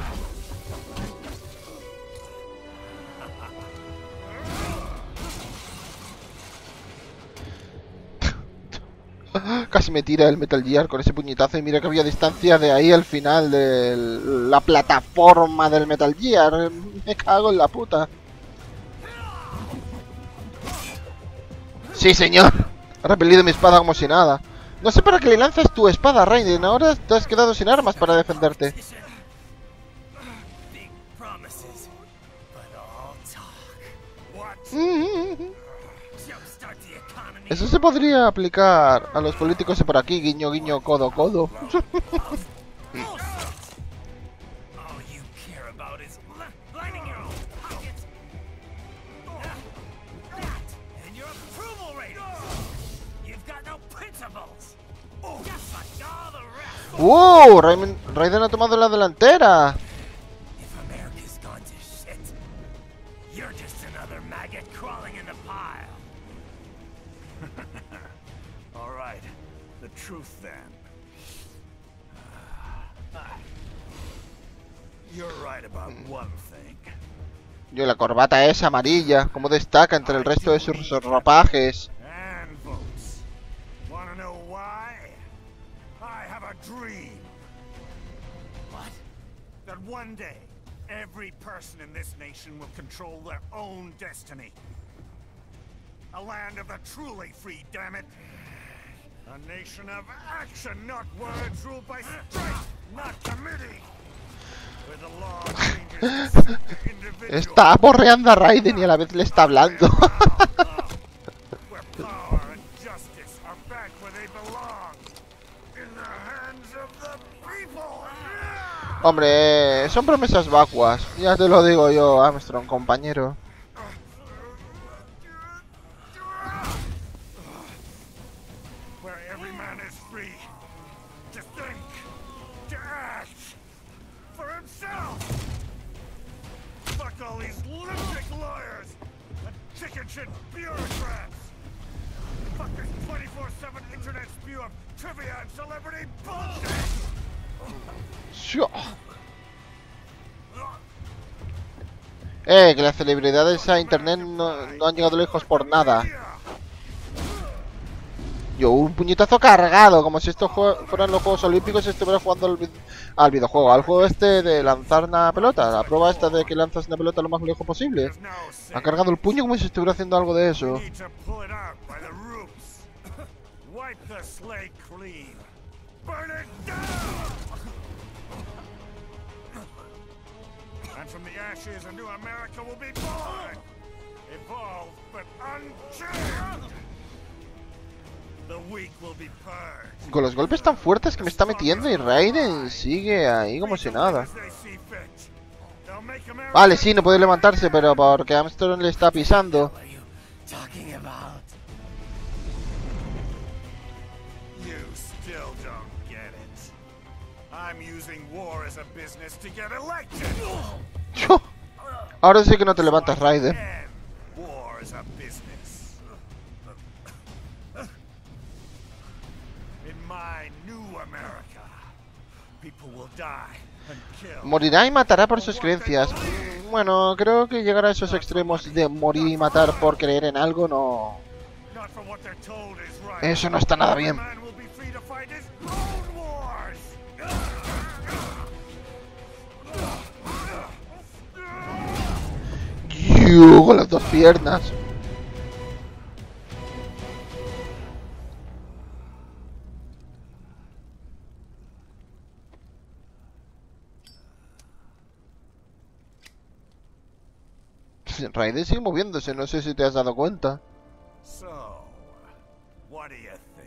Casi me tira el Metal Gear con ese puñetazo y mira que había distancia de ahí al final de la plataforma del Metal Gear. Me cago en la puta. Sí, señor. He repelido mi espada como si nada. No sé para qué le lanzas tu espada, Raiden. Ahora te has quedado sin armas para defenderte. Big promises, but all talk. What? Mm-hmm. Eso se podría aplicar a los políticos de por aquí, guiño, guiño, codo, codo. ¡Wow! Raiden, Raiden ha tomado la delantera. Truth then. You're right about one thing. Yo, la corbata es amarilla, como destaca entre el resto de sus ropajes. And votes. Wanna know why? I have a dream. What? That one day, every person in this nation will control their own destiny. A land of the truly free, damn it. A nation of action, not words, ruled by strength, not committee. Where the law changes to suit the individual. Está aporreando a Raiden y a la vez le está hablando. Where power and justice are back where they belong. In the hands of the people. Hombre, son promesas vacuas. Ya te lo digo yo, Armstrong, compañero. All these lunatic lawyers and chicken shit bureaucrats. Fuck this twenty-four seven internet spew of trivia and celebrity bullshit. Sure. Eh, que las celebridades a internet no, no han llegado lejos por nada. Yo, un puñetazo cargado, como si estos fueran los Juegos Olímpicos y estuviera jugando al, al videojuego, al juego este de lanzar una pelota, la prueba esta de que lanzas una pelota lo más lejos posible. Ha cargado el puño como si estuviera haciendo algo de eso. Con los golpes tan fuertes que me está metiendo y Raiden sigue ahí como si nada. Vale, sí, no puede levantarse, pero porque Armstrong le está pisando. Ahora sí que no te levantas, Raiden. Morirá y matará por sus creencias. Bueno, creo que llegar a esos extremos de morir y matar por creer en algo no... Eso no está nada bien. Yo, con las dos piernas. Raiden sigue moviéndose, no sé si te has dado cuenta. So, what do you think?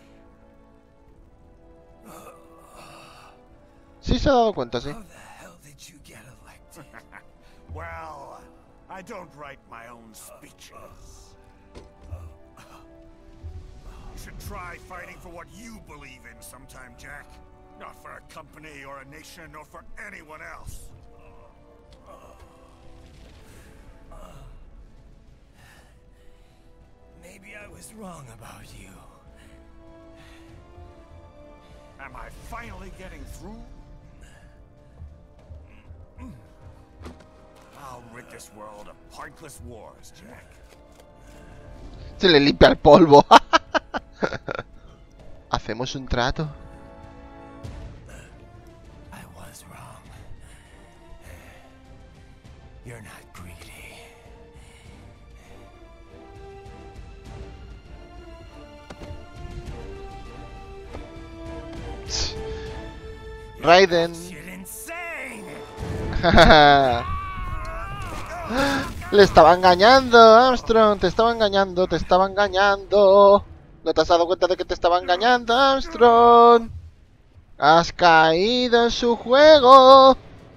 Sí se ha dado cuenta, sí. Well, I don't write my own speeches. You should try fighting for what you believe in sometime, Jack. Not for a company or a nation or for anyone else. Maybe I was wrong about you. Am I finally getting through? I'll rid this world of pointless wars, Jack. Se le limpia el polvo. Hacemos un trato. I was wrong. You're not greedy. Raiden. Le estaba engañando, Armstrong. Te estaba engañando, te estaba engañando. ¿No te has dado cuenta de que te estaba engañando, Armstrong? Has caído en su juego.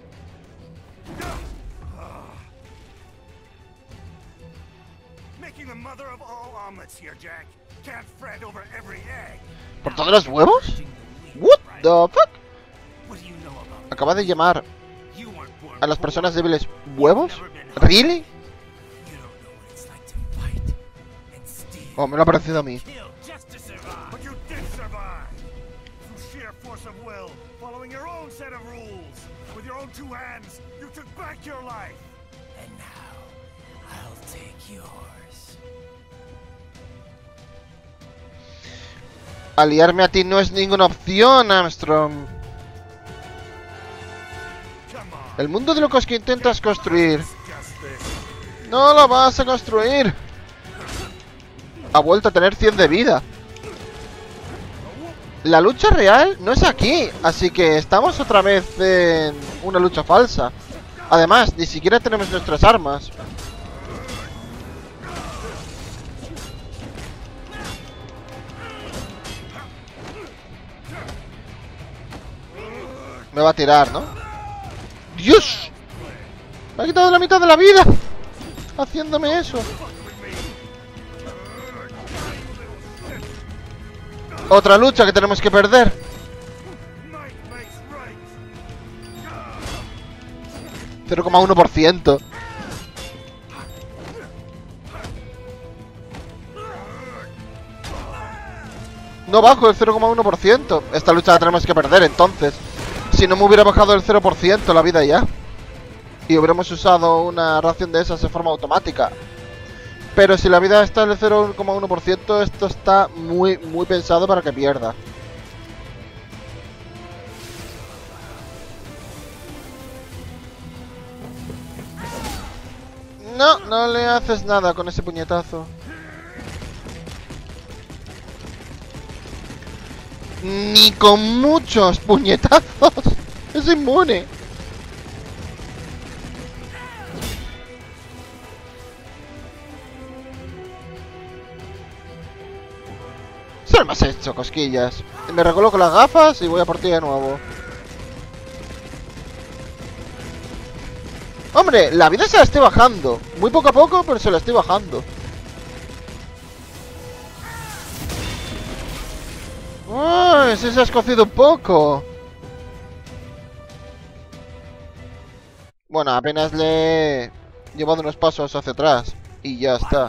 ¿Por todos los huevos? What the fuck? Acaba de llamar a las personas débiles huevos. ¿Really? Oh, me lo ha parecido a mí. Aliarme a ti no es ninguna opción, Armstrong. El mundo de locos que intentas construir no lo vas a construir. Ha vuelto a tener cien de vida. La lucha real no es aquí, así que estamos otra vez en una lucha falsa. Además, ni siquiera tenemos nuestras armas. Me va a tirar, ¿no? ¡Dios! Me ha quitado la mitad de la vida haciéndome eso. Otra lucha que tenemos que perder. cero coma uno por ciento. No bajo el cero coma uno por ciento. Esta lucha la tenemos que perder entonces. Si no me hubiera bajado el cero por ciento la vida ya. Y hubiéramos usado una ración de esas de forma automática. Pero si la vida está en el cero coma uno por ciento, esto está muy, muy pensado para que pierda. No, no le haces nada con ese puñetazo. Ni con muchos puñetazos. Es inmune. Solo me has hecho cosquillas. Me recoloco las gafas y voy a por ti de nuevo. Hombre, la vida se la estoy bajando. Muy poco a poco, pero se la estoy bajando. ¡Uy! Sí se ha escocido un poco. Bueno, apenas le he llevado unos pasos hacia atrás. Y ya está.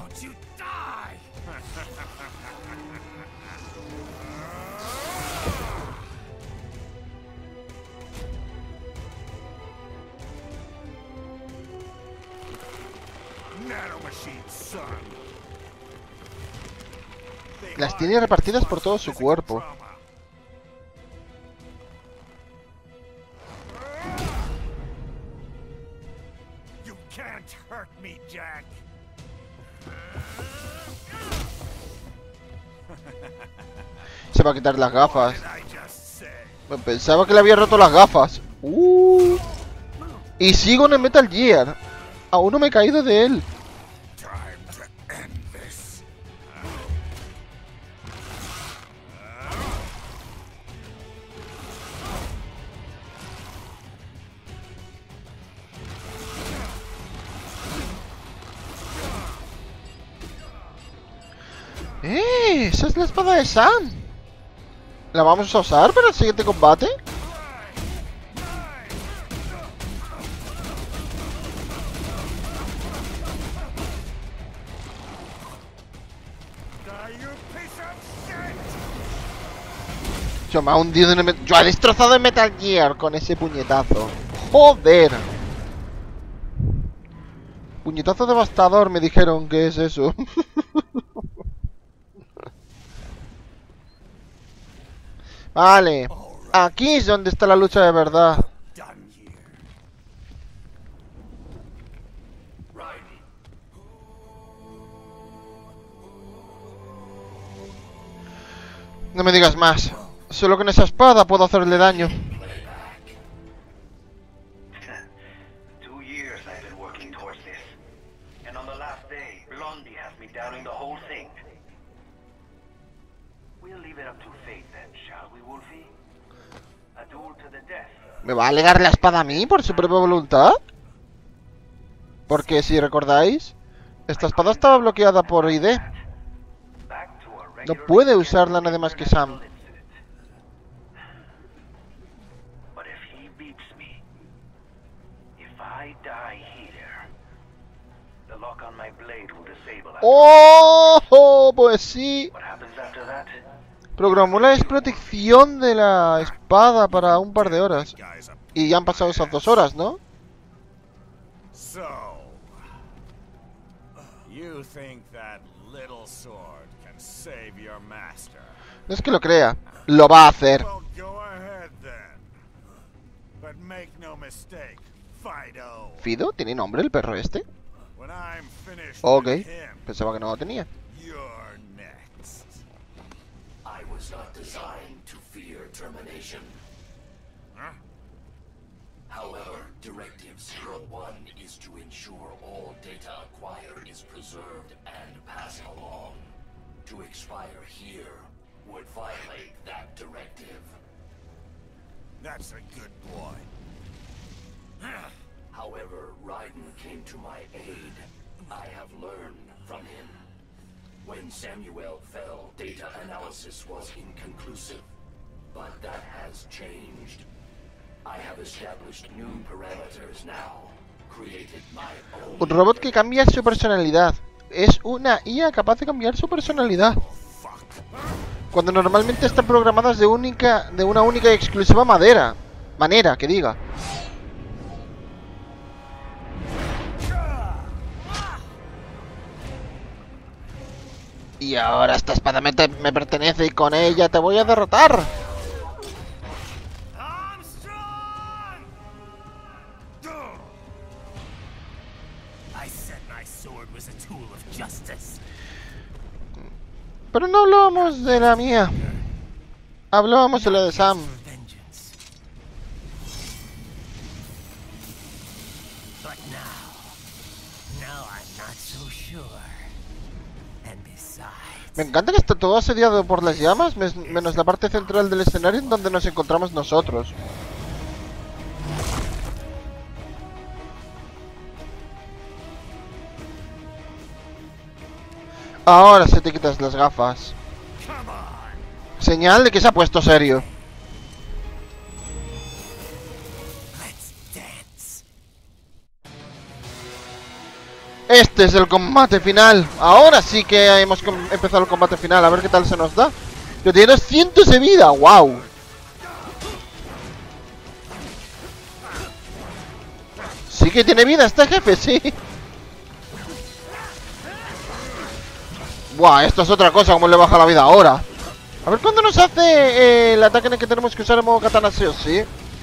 Las tiene repartidas por todo su cuerpo. Se va a quitar las gafas. Pensaba que le había roto las gafas. Uh. Y sigo en el Metal Gear. Aún no me he caído de él. ¡Eh! ¡Esa es la espada de Sam! ¿La vamos a usar para el siguiente combate? Yo me ha hundido en el... Yo he destrozado el Metal Gear con ese puñetazo. ¡Joder! Puñetazo devastador me dijeron que es eso. Vale, aquí es donde está la lucha de verdad. No me digas más. Solo con esa espada puedo hacerle daño. Grundy has me downing the whole thing. We'll leave it up to fate then, shall we, Wolfie? A duel to the death. ¿Me va a alegar la espada a mí por su propia voluntad? Porque si recordáis, esta espada estaba bloqueada por I D. No puede usarla nadie más que Sam. ¡Oh! Pues sí. Programó la desprotección de la espada para un par de horas. Y ya han pasado esas dos horas, ¿no? So, you think that little sword can save your master? No es que lo crea, lo va a hacer. Well, go ahead then. But make no mistake, Fido. ¿Fido? ¿Tiene nombre el perro este? When I'm finished Ok, with him, pensaba que no lo tenía. you're next. I was not designed to fear termination. Huh? However, Directive zero one is to ensure all data acquired is preserved and passed along. To expire here would violate that directive. That's a good boy. However, Raiden came to my aid. I have learned from him. When Samuel fell, data analysis was inconclusive. But that has changed. I have established new parameters now. Created my own. Un robot que cambia su personalidad. Es una I A capaz de cambiar su personalidad. Cuando normalmente están programadas de única, de una única y exclusiva madera. Manera, que diga. Y ahora esta espada me, te- me pertenece y con ella te voy a derrotar. I said my sword was a tool of justice. Pero no hablábamos de la mía. Hablábamos de la de Sam. Vengeance. But now, now I'm not so sure. And besides, Me encanta que está todo asediado por las llamas, mes- menos la parte central del escenario en donde nos encontramos nosotros. Ahora se te quitas las gafas. Señal de que se ha puesto serio. let's dance. Este es el combate final. Ahora sí que hemos com- empezado el combate final. A ver qué tal se nos da. Pero tiene doscientos de vida. ¡Wow! Sí que tiene vida este jefe, sí. Buah, esto es otra cosa. Cómo le baja la vida ahora. A ver cuándo nos hace eh, el ataque en el que tenemos que usar el modo katana, sí o sí.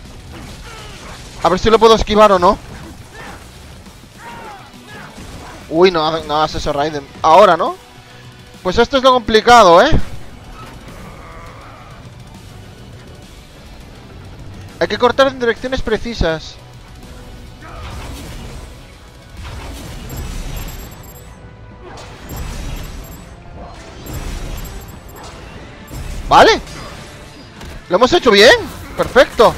A ver si lo puedo esquivar o no. Uy, no, ha- no hagas eso, Raiden. Ahora, ¿no? Pues esto es lo complicado, ¿eh? Hay que cortar en direcciones precisas. Vale. Lo hemos hecho bien. Perfecto.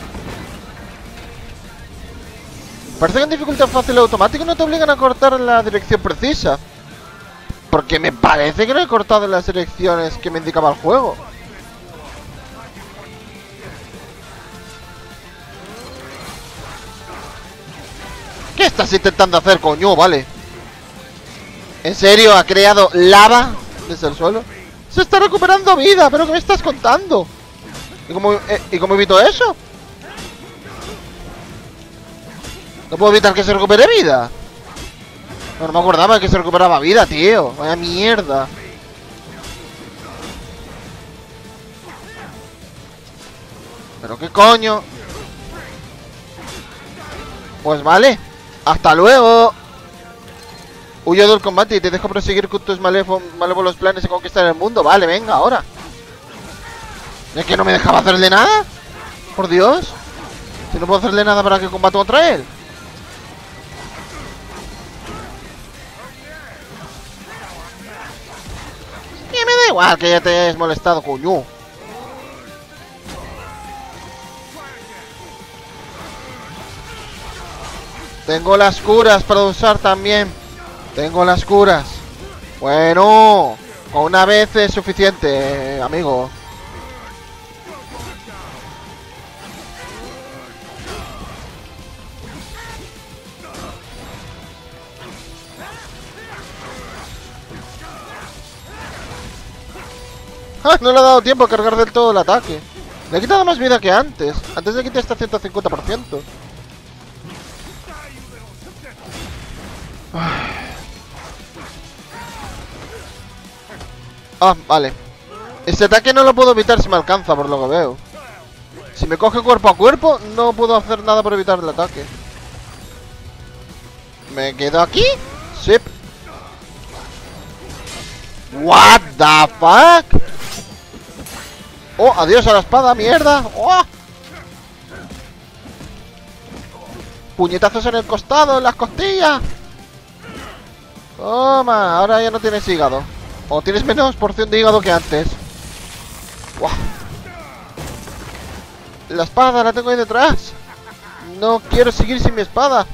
Parece que en dificultad fácil o automático no te obligan a cortar en la dirección precisa. Porque me parece que no he cortado en las direcciones que me indicaba el juego. ¿Qué estás intentando hacer, coño? Vale. ¿En serio ha creado lava desde el suelo? Se está recuperando vida, pero ¿qué me estás contando? ¿Y cómo, eh, ¿y cómo evito eso? ¿No puedo evitar que se recupere vida? No, no me acordaba de que se recuperaba vida, tío. Vaya mierda. ¿Pero qué coño? Pues vale. Hasta luego. Huyo del combate y te dejo proseguir con tus malévo- malévolos planes de conquistar el mundo. Vale, venga, ahora. ¿Es que no me dejaba hacerle nada? Por Dios. Si no puedo hacerle nada para que combate contra él. igual que ya te hayas molestado, coño. Tengo las curas para usar también. Tengo las curas. Bueno, con una vez es suficiente, eh, amigo. ¡Ah! No le ha dado tiempo a cargar del todo el ataque. Le he quitado más vida que antes. Antes le quité hasta ciento cincuenta por ciento. Ah, vale. Este ataque no lo puedo evitar si me alcanza, por lo que veo. Si me coge cuerpo a cuerpo, no puedo hacer nada por evitar el ataque. ¿Me quedo aquí? Sí. What the fuck? Oh, adiós a la espada, mierda. Oh. Puñetazos en el costado, en las costillas. Toma, ahora ya no tienes hígado. O tienes menos porción de hígado que antes. Buah. La espada la tengo ahí detrás. No quiero seguir sin mi espada.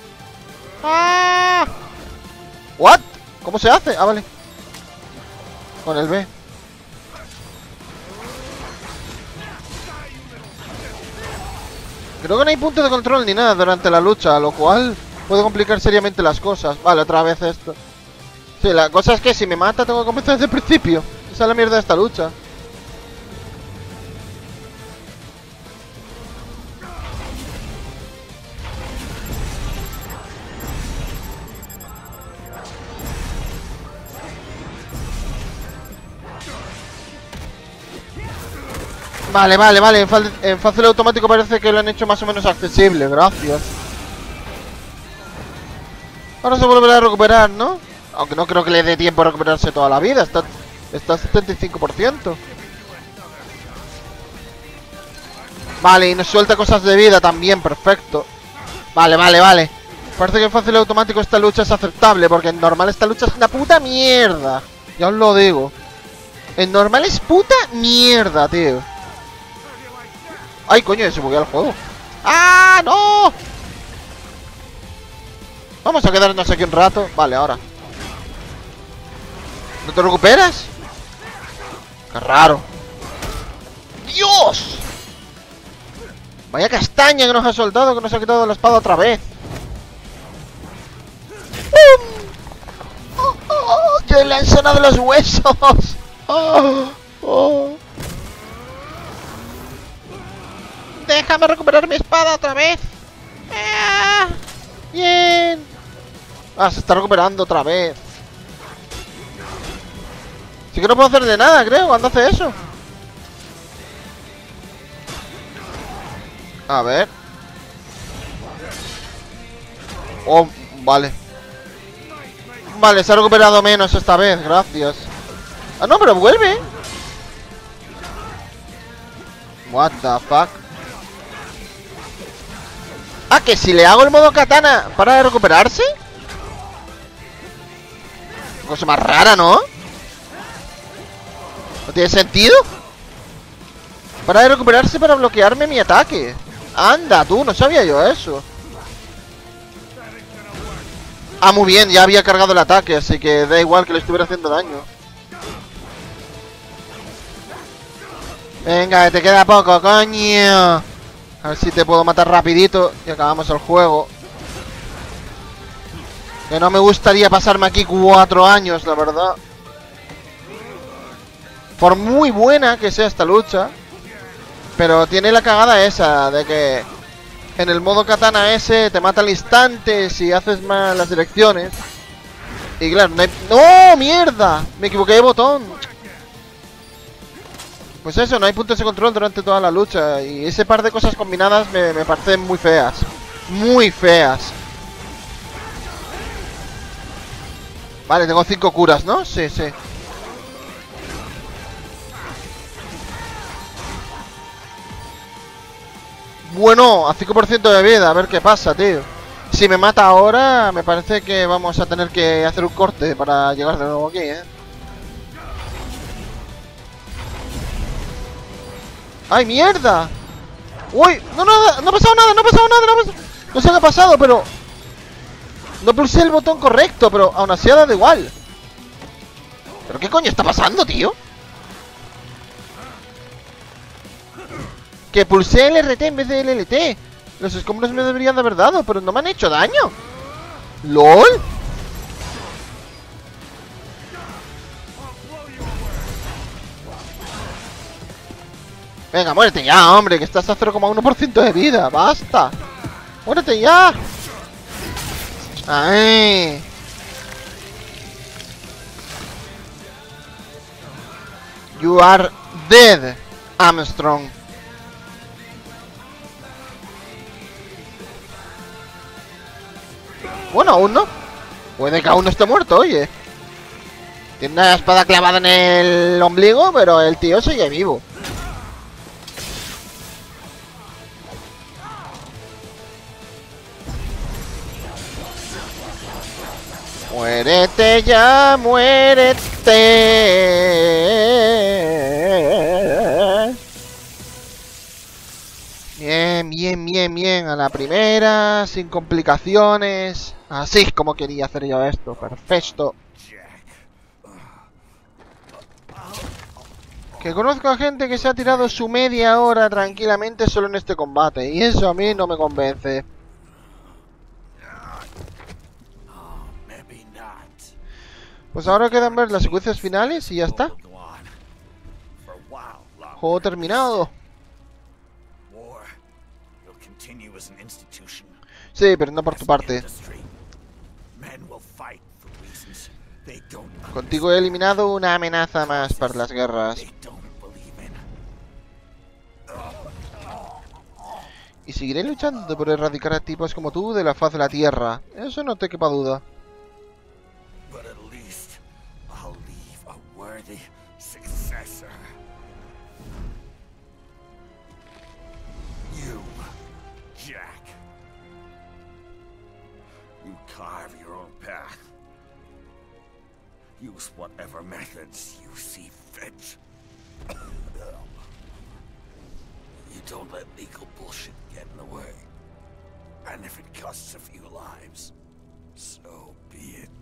¡Ah! ¿What? ¿Cómo se hace? Ah, vale. Con el B. Creo que no hay punto de control ni nada durante la lucha, lo cual puede complicar seriamente las cosas. Vale, otra vez esto. Sí, la cosa es que si me mata tengo que comenzar desde el principio. Esa es la mierda de esta lucha. Vale, vale, vale. En, en fácil automático parece que lo han hecho más o menos accesible. Gracias. Ahora se volverá a recuperar, ¿no? Aunque no creo que le dé tiempo a recuperarse toda la vida. Está, está a setenta y cinco por ciento. Vale, y nos suelta cosas de vida también. Perfecto. Vale, vale, vale. Parece que en fácil automático esta lucha es aceptable. Porque en normal esta lucha es una puta mierda. Ya os lo digo. En normal es puta mierda, tío. Ay, coño, se buguea el juego. ¡Ah, no! Vamos a quedarnos aquí un rato. Vale, ahora. ¿No te recuperas? Qué raro. ¡Dios! Vaya castaña que nos ha soltado, que nos ha quitado la espada otra vez. ¡Bum! ¡Oh, oh, oh! ¡Que le han sonado los huesos! ¡Oh, oh! ¡Déjame recuperar mi espada otra vez! ¡Ah! ¡Bien! Ah, se está recuperando otra vez. Sí que no puedo hacer de nada, creo, cuando hace eso. A ver. Oh, vale. Vale, se ha recuperado menos esta vez, gracias. Ah, no, pero vuelve. What the fuck. Ah, que si le hago el modo katana para recuperarse. Cosa más rara, ¿no? ¿No tiene sentido? Para recuperarse para bloquearme mi ataque. Anda, tú, no sabía yo eso. Ah, muy bien, ya había cargado el ataque, así que da igual que le estuviera haciendo daño. Venga, que te queda poco, coño. A ver si te puedo matar rapidito y acabamos el juego. Que no me gustaría pasarme aquí cuatro años, la verdad. Por muy buena que sea esta lucha. Pero tiene la cagada esa de que en el modo katana ese te mata al instante si haces mal las direcciones. Y claro, no hay... ¡No! ¡Mierda! Me equivoqué de botón. Pues eso, no hay puntos de control durante toda la lucha. Y ese par de cosas combinadas me, me parecen muy feas. Muy feas. Vale, tengo cinco curas, ¿no? Sí, sí. Bueno, a cinco por ciento de vida, a ver qué pasa, tío. Si me mata ahora, me parece que vamos a tener que hacer un corte para llegar de nuevo aquí, ¿eh? ¡Ay, mierda! ¡Uy! No, no, no ha pasado nada, no ha pasado nada, no ha pasado... No sé qué ha pasado, pero... No pulsé el botón correcto, pero aún así ha dado igual. ¿Pero qué coño está pasando, tío? Que pulsé el R T en vez de el L T. Los escombros me deberían de haber dado, pero no me han hecho daño. ¡Lol! Venga, muérete ya, hombre, que estás a cero coma uno por ciento de vida. ¡Basta! ¡Muérete ya! ¡Ay! You are dead, Armstrong. Bueno, aún no. Puede que aún no esté muerto, oye. Tiene una espada clavada en el ombligo, pero el tío sigue vivo. Muérete ya, muérete. Bien, bien, bien, bien. A la primera, sin complicaciones. Así como quería hacer yo esto. Perfecto. Que conozco a gente que se ha tirado su media hora tranquilamente solo en este combate. Y eso a mí no me convence. Pues ahora quedan ver las secuencias finales y ya está. Juego terminado. Sí, pero no por tu parte. Contigo he eliminado una amenaza más para las guerras. Y seguiré luchando por erradicar a tipos como tú de la faz de la tierra. Eso no te quepa duda. Use whatever methods you see fit. You don't let legal bullshit get in the way. And if it costs a few lives, so be it.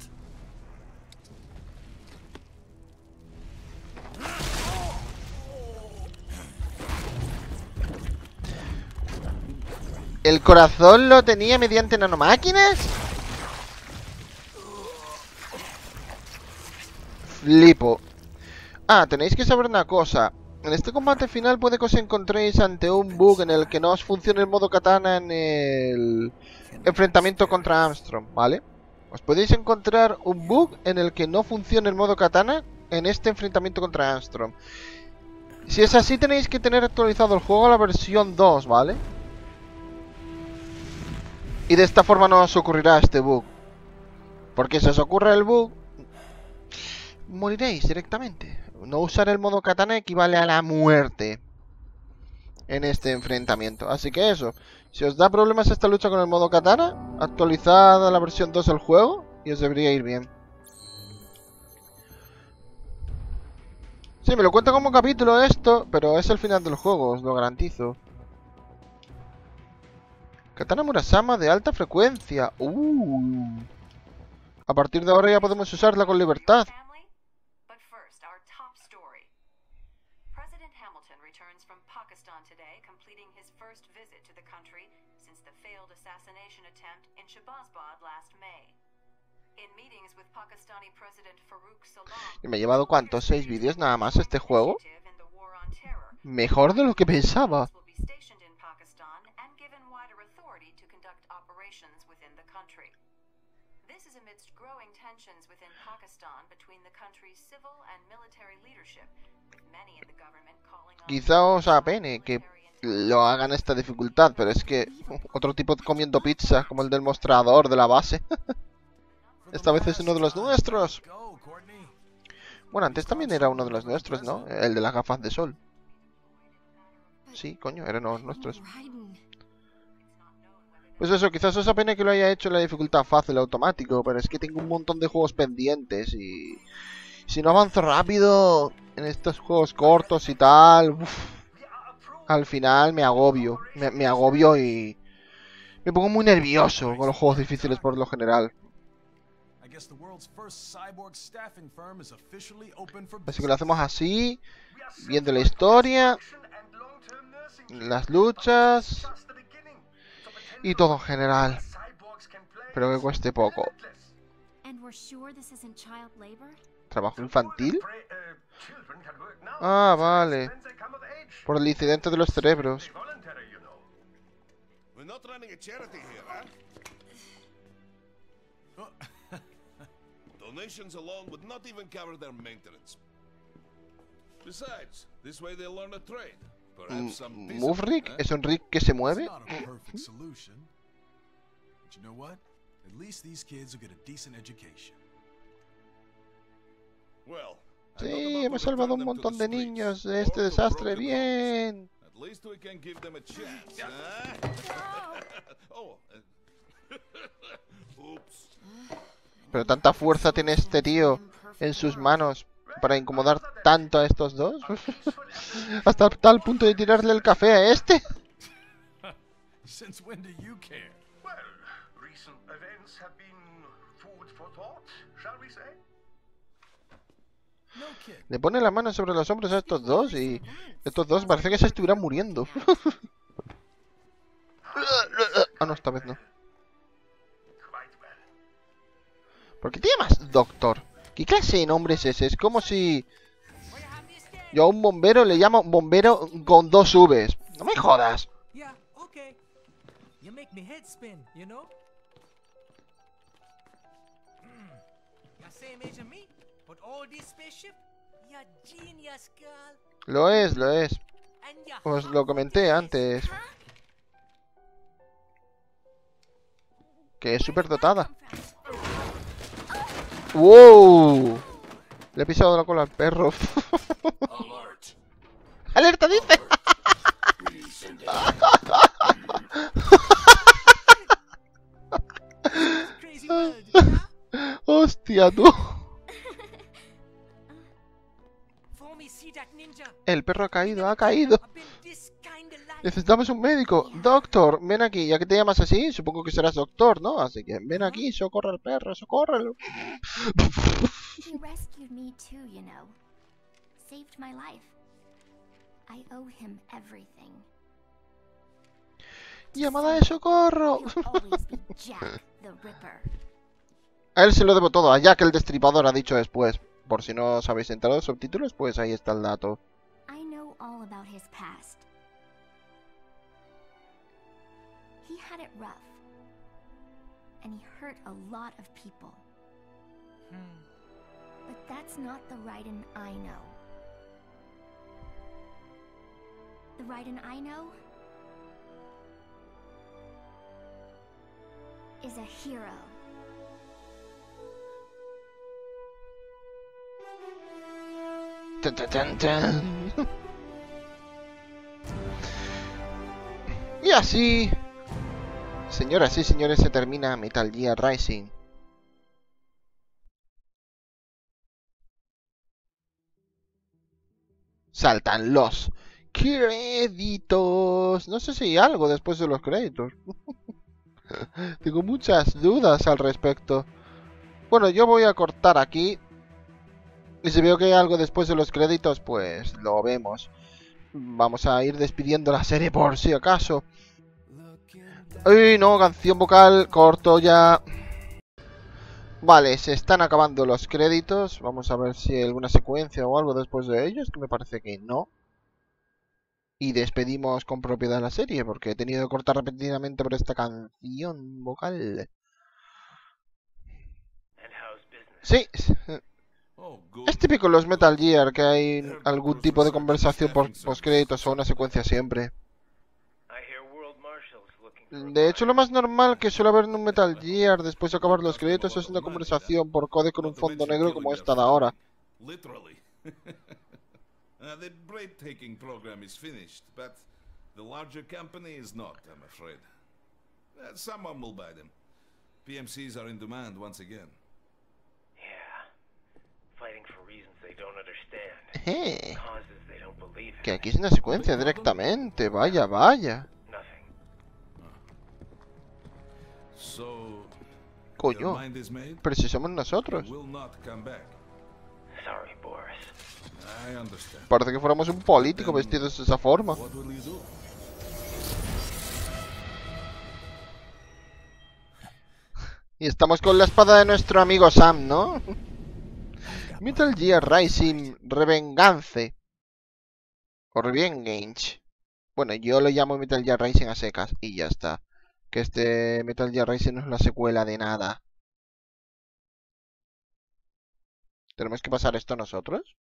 ¿El corazón lo tenía mediante nanomáquinas? Flipo. Ah, tenéis que saber una cosa. En este combate final puede que os encontréis ante un bug en el que no os funcione el modo katana en el enfrentamiento contra Armstrong, ¿vale? Os podéis encontrar un bug en el que no funcione el modo katana en este enfrentamiento contra Armstrong. Si es así, tenéis que tener actualizado el juego a la versión dos, ¿vale? Y de esta forma no os ocurrirá este bug. Porque si os ocurre el bug, moriréis directamente. No usar el modo katana equivale a la muerte en este enfrentamiento. Así que eso, si os da problemas esta lucha con el modo katana, actualizad a la versión dos del juego y os debería ir bien. Sí, me lo cuenta como capítulo esto, pero es el final del juego, os lo garantizo. Katana Murasama de alta frecuencia. Uh. A partir de ahora ya podemos usarla con libertad. Y me he llevado ¿cuántos? ¿Seis vídeos nada más este juego? Mejor de lo que pensaba. Quizá os apene que lo hagan esta dificultad, pero es que otro tipo comiendo pizza, como el del mostrador de la base. Esta vez es uno de los nuestros. Bueno, antes también era uno de los nuestros, ¿no? El de las gafas de sol. Sí, coño, eran los nuestros. Pues eso, quizás os apene que lo haya hecho en la dificultad fácil automático, pero es que tengo un montón de juegos pendientes y... si no avanzo rápido en estos juegos cortos y tal... Uf. al final me agobio. Me, me agobio y me pongo muy nervioso con los juegos difíciles por lo general. Así que lo hacemos así, viendo la historia, las luchas y todo en general. Pero que cueste poco. ¿Trabajo infantil? Ah, vale. Por el incidente de los cerebros. Donations alone would not even cover their maintenance. Besides, this way they'll learn a trade. Perhaps some ¿Move Rig? ¿Es un rig que se mueve? You know what? At least these kids will get a decent education. Well, sí, hemos salvado un montón de niños de este desastre. Bien. At least we can give them a chance. Oh. Oops. Pero tanta fuerza tiene este tío en sus manos para incomodar tanto a estos dos. Hasta tal punto de tirarle el café a este. Since when do you care? Well, recent events have been food for thought, shall we say? Le pone la mano sobre los hombros a estos dos y estos dos parece que se estuvieran muriendo. Ah, no, esta vez no. ¿Por qué te llamas Doctor? ¿Qué clase de nombre es ese? Es como si yo a un bombero le llamo bombero con dos Vs. No me jodas. Lo es, lo es. Os lo comenté antes. Que es súper dotada. ¡Wow! Le he pisado la cola al perro. ¡Alerta, dice! ¡Hostia, tú! El perro ha caído, ha caído. Necesitamos un médico. Doctor, ven aquí. Ya que te llamas así, supongo que serás doctor, ¿no? Así que ven aquí, socorre al perro, socórrelo. He rescued me too, you know. Saved my life. I owe him everything. Llamada de socorro. He'll always be Jack the Ripper. A él se lo debo todo, a Jack el Destripador, ha dicho después. Por si no os habéis enterado de los subtítulos, pues ahí está el dato. I know all about his past. He had it rough. And he hurt a lot of people. Hmm. But that's not the Raiden I know. The Raiden I know is a hero. Tan, tan, tan, tan. Y así, señoras y señores, se termina Metal Gear Rising. Saltan los créditos. No sé si hay algo después de los créditos. Tengo muchas dudas al respecto. Bueno, yo voy a cortar aquí. Y si veo que hay algo después de los créditos, pues lo vemos. Vamos a ir despidiendo la serie por si acaso. Uy, no, canción vocal, corto ya. Vale, se están acabando los créditos. Vamos a ver si hay alguna secuencia o algo después de ellos, que me parece que no. Y despedimos con propiedad la serie, porque he tenido que cortar repentinamente por esta canción vocal. Sí. Es típico en los Metal Gear que hay algún tipo de conversación por postcréditos o una secuencia siempre. De hecho, lo más normal que suele haber en un Metal Gear después de acabar los créditos es una conversación por codec con un fondo negro como esta de ahora. The breathtaking program is finished, but the larger company is not, I'm afraid. Uh, someone will buy them. P M Cs are in demand once again. Yeah, fighting for reasons they don't understand. Causes they don't believe in. Que aquí es una secuencia directamente. Vaya, vaya. Coño. Pero si somos nosotros. Parece que fuéramos un político vestidos de esa forma. Y estamos con la espada de nuestro amigo Sam, ¿no? Metal Gear Rising Revengance. O Revenge. Bueno, yo lo llamo Metal Gear Rising a secas. Y ya está. Que este Metal Gear Rising no es la secuela de nada. ¿Tenemos que pasar esto nosotros?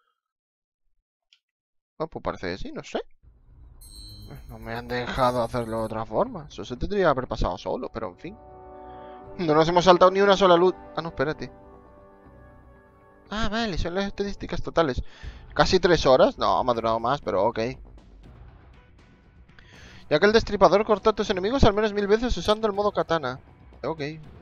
Oh, pues parece que sí, no sé. No me han dejado hacerlo de otra forma. Eso se tendría que haber pasado solo, pero en fin. No nos hemos saltado ni una sola luz. Ah, no, espérate. Ah, vale, son las estadísticas totales. Casi tres horas. No, me ha durado más, pero ok. Ya que el destripador cortó a tus enemigos al menos mil veces usando el modo katana. Ok.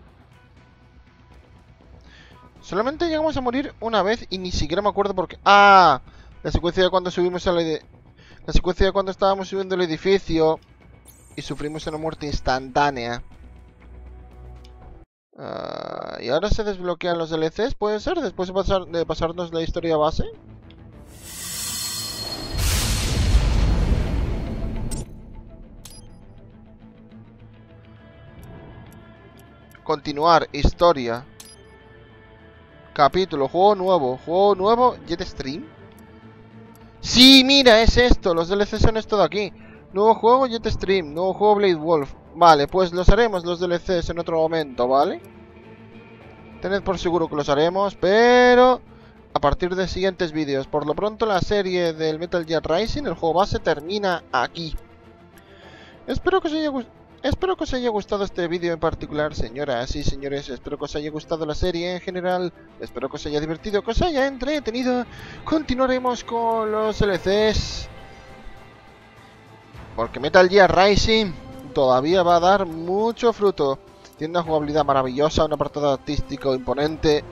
Solamente llegamos a morir una vez y ni siquiera me acuerdo por qué. ¡Ah! La secuencia de cuando subimos al ed... La secuencia de cuando estábamos subiendo el edificio y sufrimos una muerte instantánea. Uh, y ahora se desbloquean los D L Cs, ¿puede ser? Después de, pasar, de pasarnos la historia base. Continuar, historia. Capítulo, juego nuevo. Juego nuevo, Jetstream. Sí, mira, es esto. Los D L Cs son esto de aquí. Nuevo juego, Jetstream. Nuevo juego, Blade Wolf. Vale, pues los haremos los D L Cs en otro momento, ¿vale? Tened por seguro que los haremos, pero a partir de siguientes vídeos. Por lo pronto la serie del Metal Gear Rising, el juego base, termina aquí. Espero que os haya gustado. Espero que os haya gustado este vídeo en particular, señoras y señores. Espero que os haya gustado la serie en general. Espero que os haya divertido, que os haya entretenido. Continuaremos con los D L Cs, porque Metal Gear Rising todavía va a dar mucho fruto. Tiene una jugabilidad maravillosa, un apartado artístico imponente.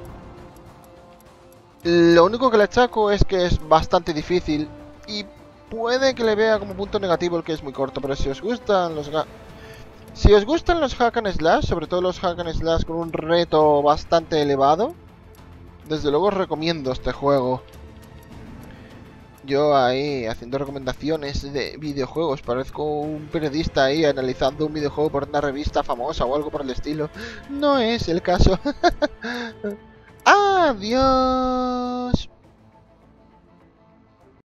Lo único que le achaco es que es bastante difícil y puede que le vea como punto negativo el que es muy corto. Pero si os gustan los si os gustan los hack and slash, sobre todo los hack and slash con un reto bastante elevado, desde luego os recomiendo este juego. Yo ahí haciendo recomendaciones de videojuegos, parezco un periodista ahí analizando un videojuego por una revista famosa o algo por el estilo. No es el caso. Adiós.